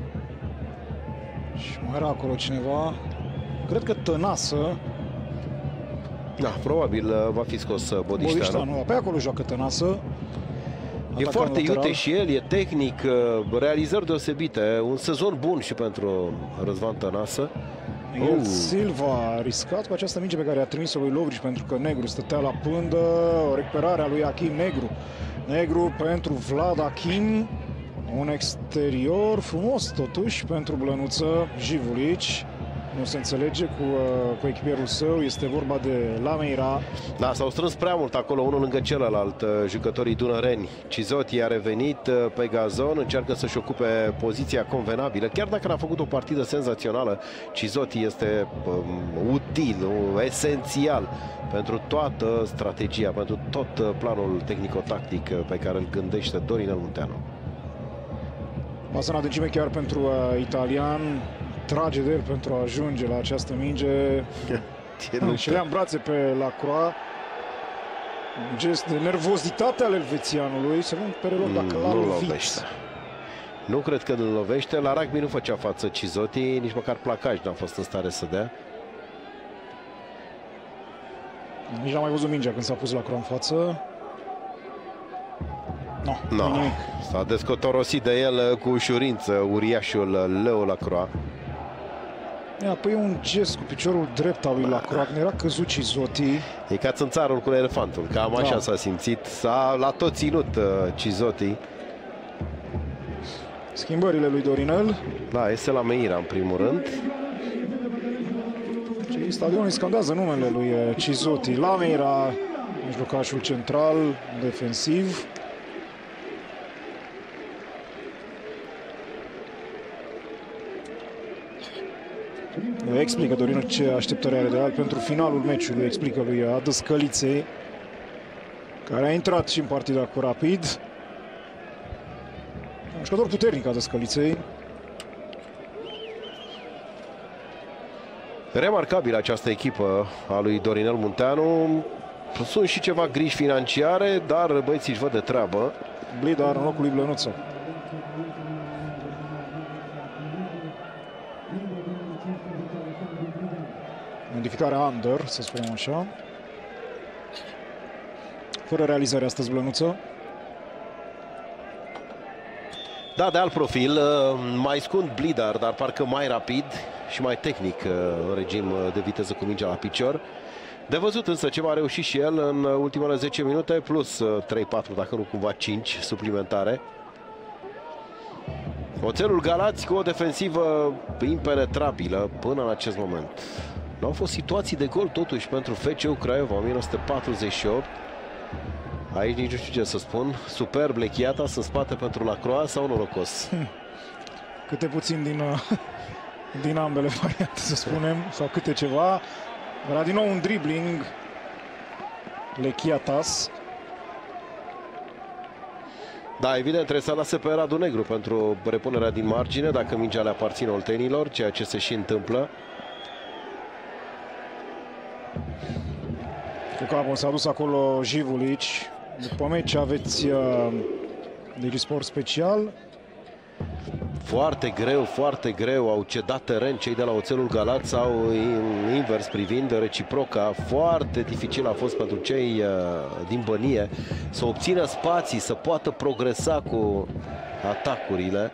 Și mai era acolo cineva, cred că Tănasă. Da, probabil va fi scos Bodișteanu. Pe acolo joacă Tănasă. E foarte iute și el, e tehnic, realizări deosebite, un sezon bun și pentru Răzvan Tănasă. Miguel Silva a riscat cu această minge pe care a trimis-o lui Lovrici pentru că Negru stătea la pândă. O recuperare a lui Achim Negru. Negru pentru Vlad Achim. Un exterior frumos totuși pentru Blănuță. Jivulici nu se înțelege cu echipierul său, este vorba de Lameira. Da, s-au strâns prea mult acolo, unul lângă celălalt, jucătorii dunăreni. Cizotti a revenit pe gazon, încearcă să-și ocupe poziția convenabilă. Chiar dacă n-a făcut o partidă senzațională, Cizotti este util, esențial pentru toată strategia, pentru tot planul tehnico-tactic pe care îl gândește Dorinel Munteanu. Pasă în adâncime chiar pentru italian. Trage de el pentru a ajunge la această minge. Și le-a în brațe pe Lacroix. Un gest de nervozitate al elvețianului. Să vedem pe relor dacă l-a lovit. Nu cred că îl lovește. La rugby nu făcea față Cizotti, nici măcar placaj n-a fost în stare să dea. Nici n-am mai văzut mingea când s-a pus Lacroix în față. No. S-a descotorosit de el cu ușurință uriașul Leo Lacroix. Păi e un gest cu piciorul drept al lui Lacroix, era căzut Cizotti. E ca țânțarul cu elefantul, cam așa s-a simțit, l-a tot ținut Cizotti. Schimbările lui Dorinel. Da, este la Meira în primul rând. Stadionul scandează numele lui Cizotti. La Meira, mijlocașul central, defensiv. Explică Dorinel ce așteptări are de el pentru finalul meciului, explică lui Adăscăliței, care a intrat și în partida cu Rapid. Un jucător puternic Adăscăliței. Remarcabil această echipă a lui Dorinel Munteanu. sunt și ceva griji financiare, dar băieții își văd de treabă. Blidar în locul lui Blănuță. Modificarea under, să spunem așa. Fără realizare astăzi Blănuță. Da, de alt profil, mai scund Blidar, dar parcă mai rapid și mai tehnic în regim de viteză cu mingea la picior. De văzut însă ce va reuși și el în ultimele 10 minute, plus 3-4, dacă nu cumva 5 suplimentare. Oțelul Galați cu o defensivă impenetrabilă până în acest moment. Nu au fost situații de gol totuși pentru FCU Craiova 1948. Aici nici nu știu ce să spun. Superb Lechiatas în spate pentru Lacroix sau norocos? Câte puțin din ambele variante, să spunem, sau câte ceva. Era din nou un dribbling Lechiatas. Da, evident, trebuie să lase pe Radu Negru pentru repunerea din margine, dacă mingea le aparține oltenilor, ceea ce se și întâmplă. Cu capul s-a dus acolo Jivulici. După meci aveți Digisport special. Foarte greu au cedat teren cei de la Oțelul Galați sau invers privind reciproca. Foarte dificil a fost pentru cei din Bănie să obțină spații, să poată progresa cu atacurile.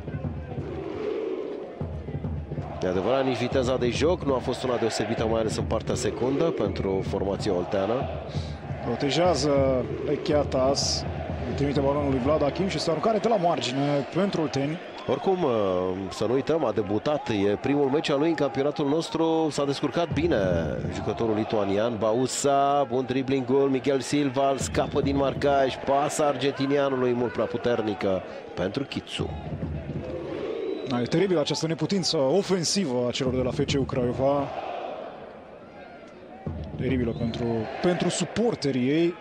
De adevărat, nici viteza de joc nu a fost una deosebită, mai ales în partea secundă pentru formația olteană. Protejează Lechiatas, trimite balonul lui Vlad Achim și este o aruncare de la margine pentru olteni. Oricum, să nu uităm, a debutat, e primul meci al lui în campionatul nostru, s-a descurcat bine jucătorul lituanian. Bausa, bun driblingul, Miguel Silva scapă din marcaj, pasa argentinianului mult prea puternică pentru Chitsu. E teribil această neputință ofensivă a celor de la FCU Craiova. Teribilă pentru suporterii ei.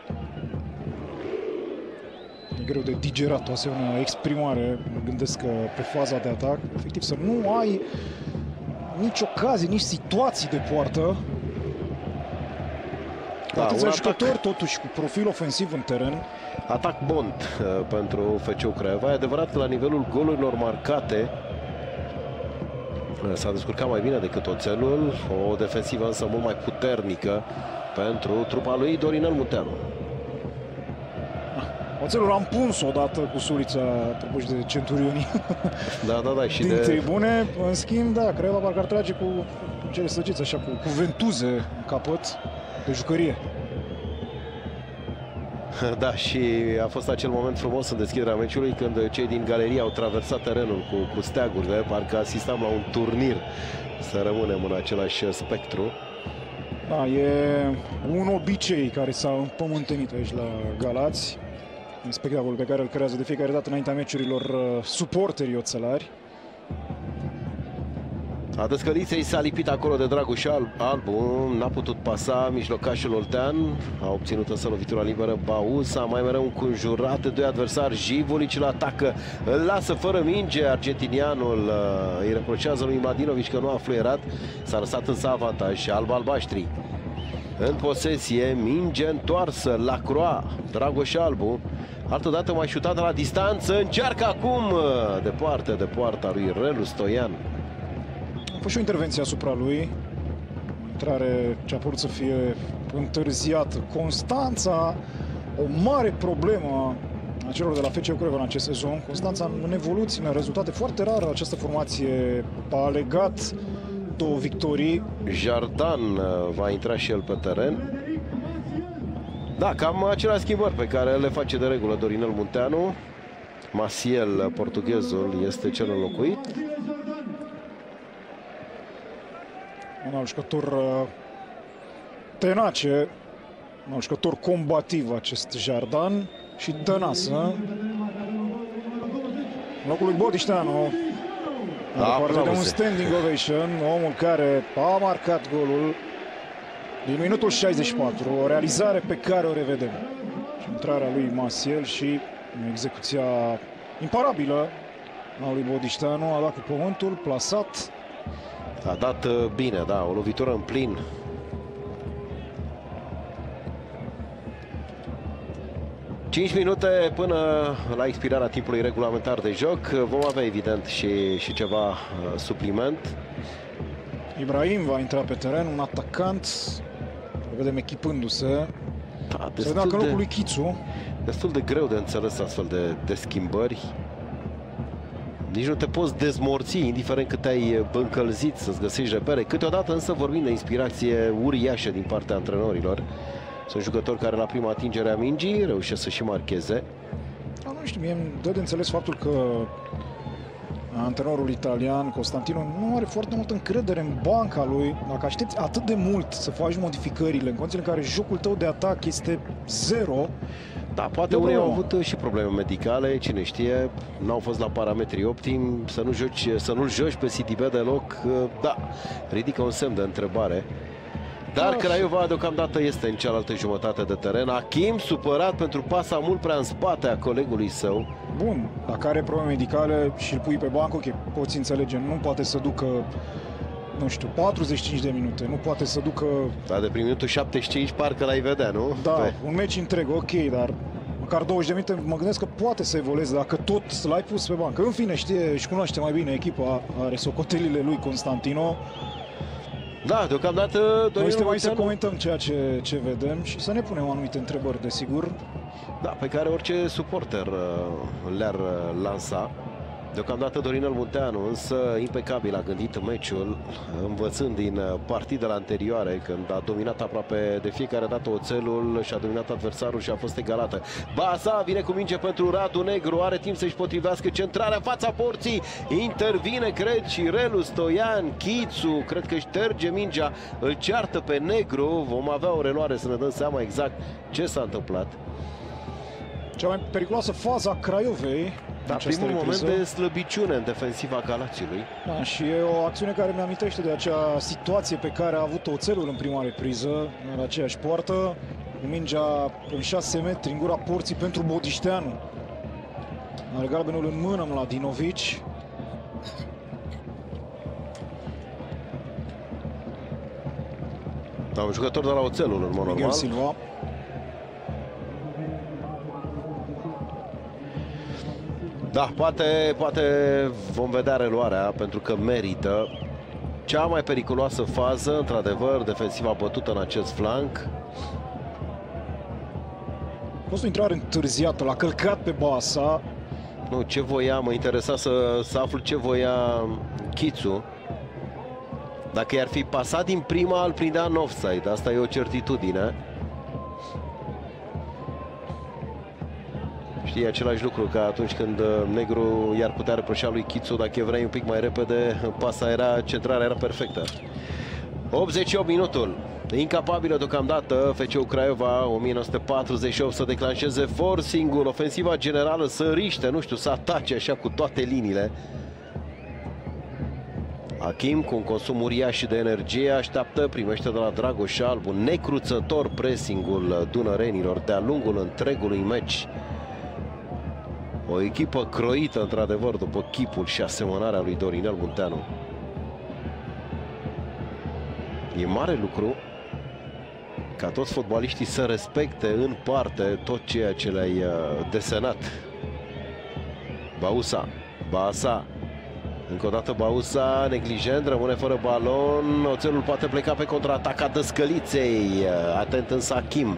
E greu de digerat o asemenea exprimare. Mă gândesc că pe faza de atac, efectiv, să nu ai nici ocazii, nici situații de poartă. Atâția jucători, totuși, cu profil ofensiv în teren. Atac bond pentru FCU Craiova. E adevărat că la nivelul golurilor marcate s-a descurcat mai bine decât Oțelul. O defensivă însă mult mai puternică pentru trupa lui Dorinel Munteanu. Oțelul a împuns odată cu Sulița, apropo de centurionii. Da, și din tribune. În schimb, da, Craiova parcă ar trage cu cele săgeți, așa, cu ventuze în capăt de jucărie. Da, și a fost acel moment frumos în deschiderea meciului când cei din galerie au traversat terenul cu steagurile, parcă asistam la un turnir, să rămânem în același spectru. Da, e un obicei care s-a împământenit aici la Galați. Un spectacol pe care îl creează de fiecare dată înaintea meciurilor suporterii oțelari. A Dăscăliței s-a lipit acolo de Dragoș Albu, n-a putut pasa mijlocașul oltean, a obținut însă lovitura liberă Bausa, mai mereu înconjurat de doi adversari. Jivulici îl atacă, îl lasă fără minge, argentinianul îi reproșează lui Mladinovic că nu a fluierat, s-a lăsat însă avantaj alb-albaștri. În posesie, minge întoarsă, Lacroix, Dragoș Albu, altădată mai șutat de la distanță, încearcă acum de poarta lui Relu Stoian. A fost și o intervenție asupra lui, intrare ce a putut să fie întârziată. Constanța, o mare problemă a celor de la FCU Craiova în acest sezon. Constanța în evoluții, în rezultate foarte rare. Această formație a legat 2 victorii. Jardan va intra și el pe teren. Da, cam aceleași schimbări pe care le face de regulă Dorinel Munteanu. Maciel, portughezul, este cel înlocuit. Un alt jucător tenace, un alt jucător combativ acest Jardan și Tănasă. În locul lui Bodișteanu, parte de un standing ovation, omul care a marcat golul din minutul 64, o realizare pe care o revedem. Și intrarea lui Maciel și execuția imparabilă a lui Bodișteanu, a dat cu pământul, plasat. A dat bine, da, o lovitură în plin. 5 minute până la expirarea timpului regulamentar de joc. Vom avea evident și ceva supliment. Ibrahim va intra pe teren, un atacant. Îl vedem echipându-se. Da, să vedem că în locul lui Chițu. Destul de greu de înțeles astfel de schimbări. Nici nu te poți dezmorți, indiferent cât ai încălzit, să-ți găsești repere. Câteodată însă vorbim de inspirație uriașă din partea antrenorilor. Sunt jucători care la prima atingere a mingii reușesc să și marcheze. Nu știu, mie îmi dă de înțeles faptul că antrenorul italian, Costantino, nu are foarte multă încredere în banca lui. Dacă aștepți atât de mult să faci modificările, în condițiile în care jocul tău de atac este zero, da, poate unii au avut și probleme medicale, cine știe, n-au fost la parametrii optimi, să nu-l joci pe Sidibe deloc, da, ridică un semn de întrebare. Dar Craiova deocamdată este în cealaltă jumătate de teren. Achim supărat pentru pasa mult prea în spate a colegului său. Bun, dacă are probleme medicale și îl pui pe bancă, ok, poți înțelege, nu poate să ducă, nu știu, 45 de minute, nu poate să ducă... Da, de prin minutul 75 parcă l-ai vedea, nu? Da, un meci întreg, ok, dar măcar 20 de minute mă gândesc că poate să evolueze dacă tot l-ai pus pe bancă. În fine, știe și cunoaște mai bine echipa, are socotelile lui Constantino. Da, deocamdată noi suntem aici să comentăm ceea ce vedem și să ne punem anumite întrebări, desigur. Da, pe care orice suporter le-ar lansa. Deocamdată Dorinel Munteanu însă impecabil a gândit meciul, învățând din partidele anterioare, când a dominat aproape de fiecare dată oțelul și a dominat adversarul și a fost egalată. Basa vine cu minge pentru Radu Negru, are timp să-și potrivească centrarea în fața porții, intervine, cred, și Relu Stoian, Chițu, cred că șterge mingea, îl ceartă pe Negru, vom avea o reluare să ne dăm seama exact ce s-a întâmplat. Cea mai periculoasă fază a Craiovei. Da, primul moment de slăbiciune în defensiva Galațiului. Da, și e o acțiune care mi amintește de acea situație pe care a avut oțelul în prima repriză, în aceeași poartă, cu mingea în 6 metri în gura porții pentru Bodișteanu. Are galbenul în mână Mladinovici. Da, un jucător de la oțelul, în mod normal. Silva. Da, poate vom vedea reluarea, pentru că merită. Cea mai periculoasă fază, într-adevăr, defensiva bătută în acest flanc. A fost o intrare întârziată, l-a călcat pe Basa. Nu, ce voia, mă interesa să aflu ce voia Chițu. Dacă i-ar fi pasat din prima, îl prindea în offside, asta e o certitudine. Știi, același lucru ca atunci când Negru i-ar putea reproșa lui Chițu, dacă vrei un pic mai repede, centrarea era perfectă. 88 minutul. Incapabilă deocamdată FCU Craiova 1948 să declanșeze forcing-ul, ofensiva generală să riște, nu știu, să atace așa cu toate liniile. Achim, cu un consum uriaș de energie, așteaptă, primește de la Dragoș Albu, necruțător pressing-ul dunărenilor de-a lungul întregului meci. O echipă croită, într-adevăr, după chipul și asemănarea lui Dorinel Munteanu. E mare lucru ca toți fotbaliștii să respecte în parte tot ceea ce le-ai desenat. Basa. Încă o dată Bausa, neglijent, rămâne fără balon. Oțelul poate pleca pe contraataca Dăscăliței. Atent însă Achim.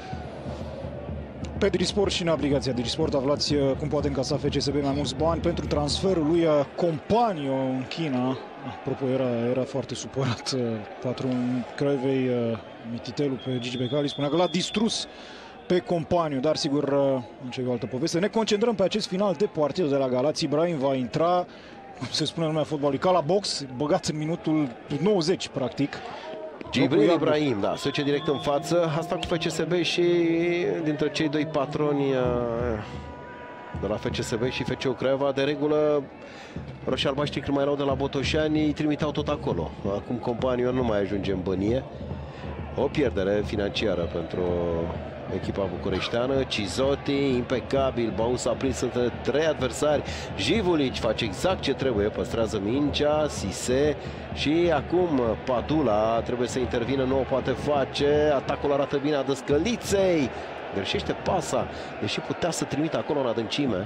Pe Digisport și în aplicația Digisport aflați cum poate încasa FCSB mai mulți bani pentru transferul lui Companio în China. Apropo, era foarte supărat patronul Craiovei, Mititelu, pe Gigi Becali. Spunea că l-a distrus pe Companio, dar sigur începe o altă poveste. Ne concentrăm pe acest final de partidă de la Galați. Ibrahim va intra, cum se spune în lumea fotbalului, ca la box, băgat în minutul 90, practic. Gibril Ibrahim, da, se duce direct în față. Asta cu FCSB și dintre cei doi patroni de la FCSB și FCU Craiova, de regulă roșii-albaștri, când mai erau de la Botoșani, îi trimiteau tot acolo. Acum Companion nu mai ajunge în bănie. O pierdere financiară pentru echipa bucureșteană. Cizotti, impecabil, Bausa a prins între 3 adversari. Jivulic face exact ce trebuie, păstrează mingea, Sise și acum Padula trebuie să intervină, nu o poate face. Atacul arată bine a Dăscăliței. Greșește pasa, deși putea să trimită acolo în adâncime.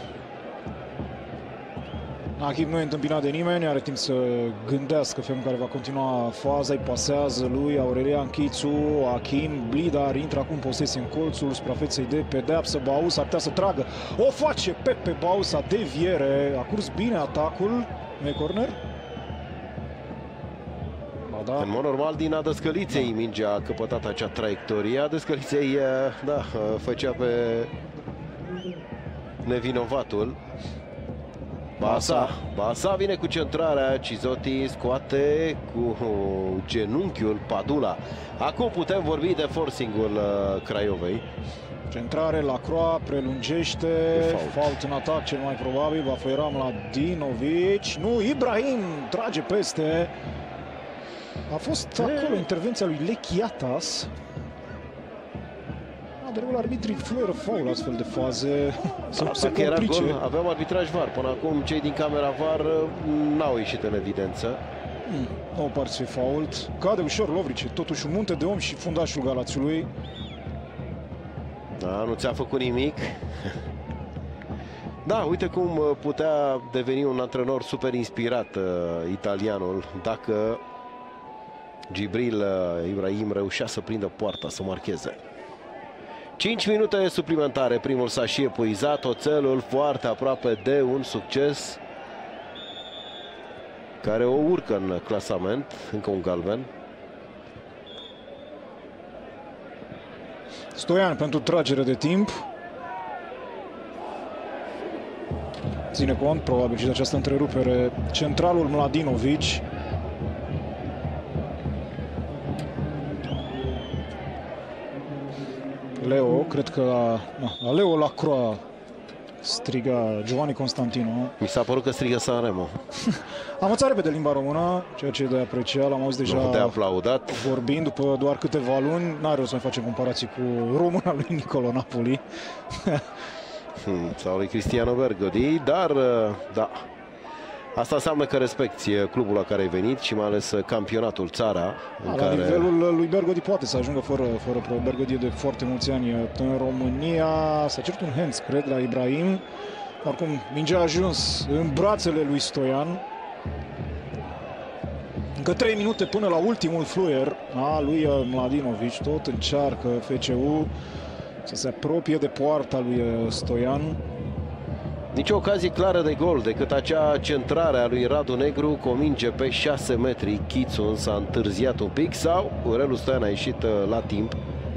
Achim nu e întâmpinat de nimeni, are timp să gândească felul în care va continua faza, îi pasează lui Aurelian Chițu, Achim, Blidar intră acum posesie în colțul suprafeței de pedeapsă, Baus ar putea să tragă, o face Pepe Bausa, deviere, a curs bine atacul, nu e corner? Ba da. În mod normal, din Adăscăliței mingea a căpătat acea traiectorie, Adăscăliței, da, făcea pe nevinovatul. Basa vine cu centrarea, Cizotti scoate cu genunchiul Padula. Acum putem vorbi de forcing-ul Craiovei. Centrare, Lacroix prelungește, fault în atac cel mai probabil, va fluiera la Dinovici, nu, Ibrahim trage peste. A fost acolo intervenția lui Lechiatas. De regulă arbitrii fluieră faul astfel de faze. Se complice. Aveam arbitraj VAR. Până acum cei din camera VAR n-au ieșit în evidență. Nu o par să fie fault. Cade ușor Lovrice, totuși un munte de om și fundașul Galațiului. Da, nu ți-a făcut nimic. Da, uite cum putea deveni un antrenor super inspirat italianul dacă Gibril Ibrahim reușea să prindă poarta, să marcheze. 5 minute suplimentare, primul s-a și epuizat, Oțelul foarte aproape de un succes care o urcă în clasament, încă un galben. Stoian pentru tragere de timp. Ține cont probabil și de această întrerupere centralul Mladinovici. Leo, cred că la Leo Lacroix striga Giovanni Constantino. Mi s-a părut că strigă Sanremo. Am învățat repede limba română, ceea ce e de apreciat, l-am auzit deja de aplaudat. Vorbind după doar câteva luni. N-are rost să mai facem comparații cu româna lui Nicolo Napoli. Sau lui Cristiano Bergodi, dar da. Asta înseamnă că respecti clubul la care ai venit și mai ales campionatul țara. La nivelul lui Bergodi poate să ajungă fără Bergodi de foarte mulți ani în România. S-a cerut un hands, cred, la Ibrahim. Oricum, mingea a ajuns în brațele lui Stoian. Încă 3 minute până la ultimul fluier a lui Mladinovici. Tot încearcă FCU să se apropie de poarta lui Stoian. Nici o ocazie clară de gol decât acea centrare a lui Radu Negru cu o minge pe 6 metri. Chițu însă a întârziat un pic sau Aurelu Stoian a ieșit la timp.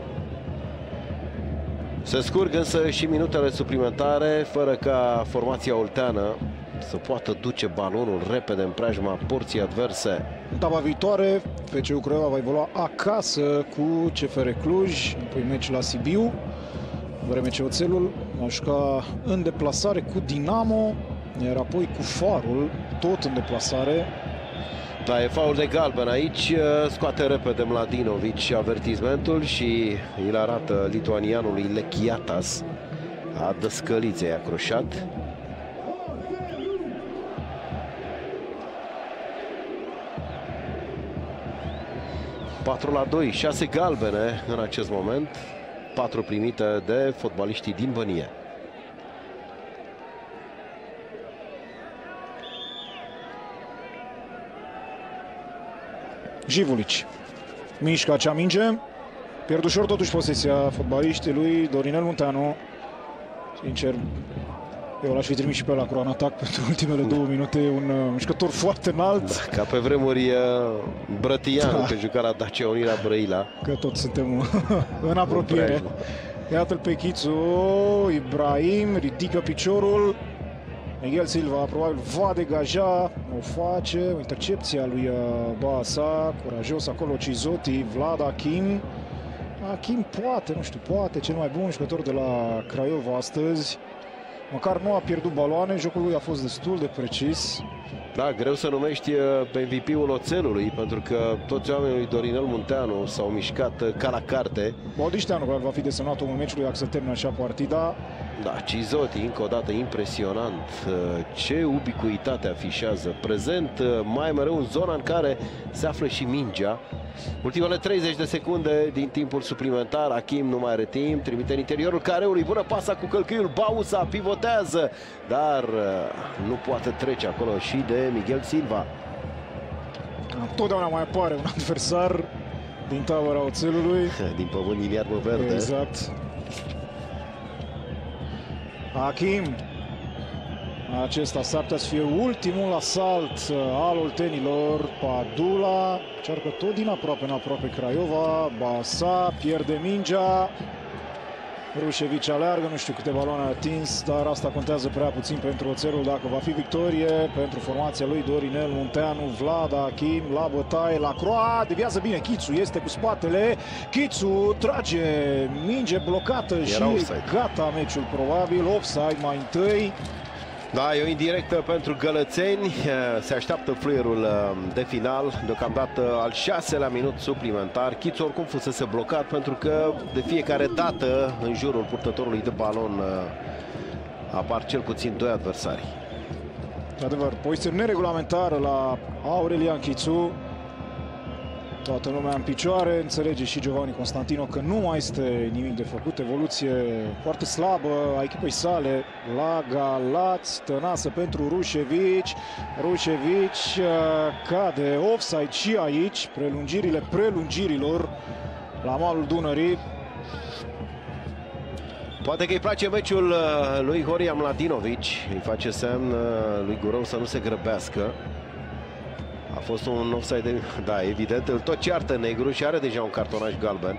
Se scurg însă și minutele suplimentare fără ca formația olteană să poată duce balonul repede în preajma porții adverse. Etapa viitoare, FCU Craiova va evolua acasă cu CFR Cluj, apoi meci la Sibiu. În vreme ce Oțelul va juca în deplasare cu Dinamo, iar apoi cu Farul, tot în deplasare. Da, e faul de galben aici, scoate repede Mladinovici avertismentul și îl arată lituanianului Lechiatas. A Dăscăliței a croșat. (4-2), 6 galbene în acest moment, 4 primite de fotbaliștii din Bănie. Jivulici mișcă acea minge, pierd ușor totuși posesia fotbaliștii lui Dorinel Munteanu. Sincer, eu l-aș fi trimis și pe la Croan atac pentru ultimele 2 minute, un mișcător foarte înalt. Da, ca pe vremuri Brătianu, da, că juca la Dacia Unirea Brăila. Că tot suntem în apropiere. Iată-l pe Chițu, Ibrahim ridică piciorul. Miguel Silva probabil va degaja, o face, o intercepție a lui Basa, curajos acolo Cizotti, Vlad Achim. Achim poate, nu știu, poate, cel mai bun jucător de la Craiova astăzi. Măcar nu a pierdut baloane, jocul lui a fost destul de precis. Da, greu să numești pe MVP-ul Oțelului, pentru că toți oamenii lui Dorinel Munteanu s-au mișcat ca la carte. Bodișteanu va fi desemnat omul meciului dacă se termină așa partida. Da, Cizotti, încă o dată impresionant. Ce ubicuitate afișează. Prezent mai mereu în zona în care se află și mingea. Ultimele 30 de secunde din timpul suplimentar. Achim nu mai are timp, trimite în interiorul careului, bună pasa cu călcâiul, Bausa pivotează, dar nu poate trece acolo și de Miguel Silva. Întotdeauna mai apare un adversar din tabăra oțelului. Din pământ din iarbă verde. Exact. Achim. Acesta s-ar putea să fie ultimul asalt al oltenilor. Padula încearcă tot din aproape în aproape Craiova. Basa pierde mingea. Rușevici aleargă, nu știu câte baloane a atins, dar asta contează prea puțin pentru oțelul. Dacă va fi victorie pentru formația lui Dorinel Munteanu, Vlad, Achim la bătaie, la croa, deviază bine Chițu, este cu spatele, Chițu trage, minge blocată. Era și offside. Gata meciul probabil, offside mai întâi. Da, e o indirectă pentru gălățeni. Se așteaptă fluierul de final. Deocamdată al 6-lea minut suplimentar. Chițu oricum fusese blocat pentru că de fiecare dată în jurul purtătorului de balon apar cel puțin 2 adversari. De adevăr, poziție neregulamentară la Aurelian Chițu. Toată lumea în picioare, înțelege și Giovanni Constantino că nu mai este nimic de făcut. Evoluție foarte slabă a echipei sale la Galați. Tănasă pentru Rușevici. Rușevici cade offside și aici. Prelungirile prelungirilor la malul Dunării. Poate că îi place meciul lui Horia Mladinovici. Îi face semn lui Gurău să nu se grăbească. A fost un offside, da, evident, îl tot ceartă negru și are deja un cartonaj galben.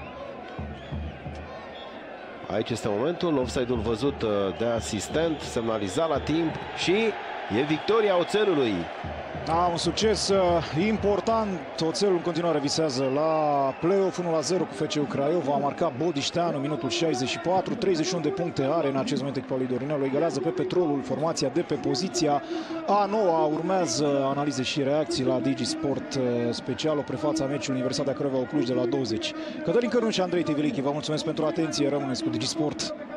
Aici este momentul, offside-ul văzut de asistent, semnalizat la timp și e victoria oțelului. Da, un succes important. Oțelul în continuare visează la play-off 1-0 cu FCU Craiova. A marcat Bodișteanu minutul 64. 31 de puncte are în acest moment echipa lui Dorinel. Egalează pe Petrolul formația de pe poziția a 9-a. Urmează analize și reacții la DigiSport special. O prefață a meciului Universitatea Craiova Cluj de la 20. Cătălin Cărun și Andrei Tivilichi, vă mulțumesc pentru atenție. Rămâneți cu DigiSport.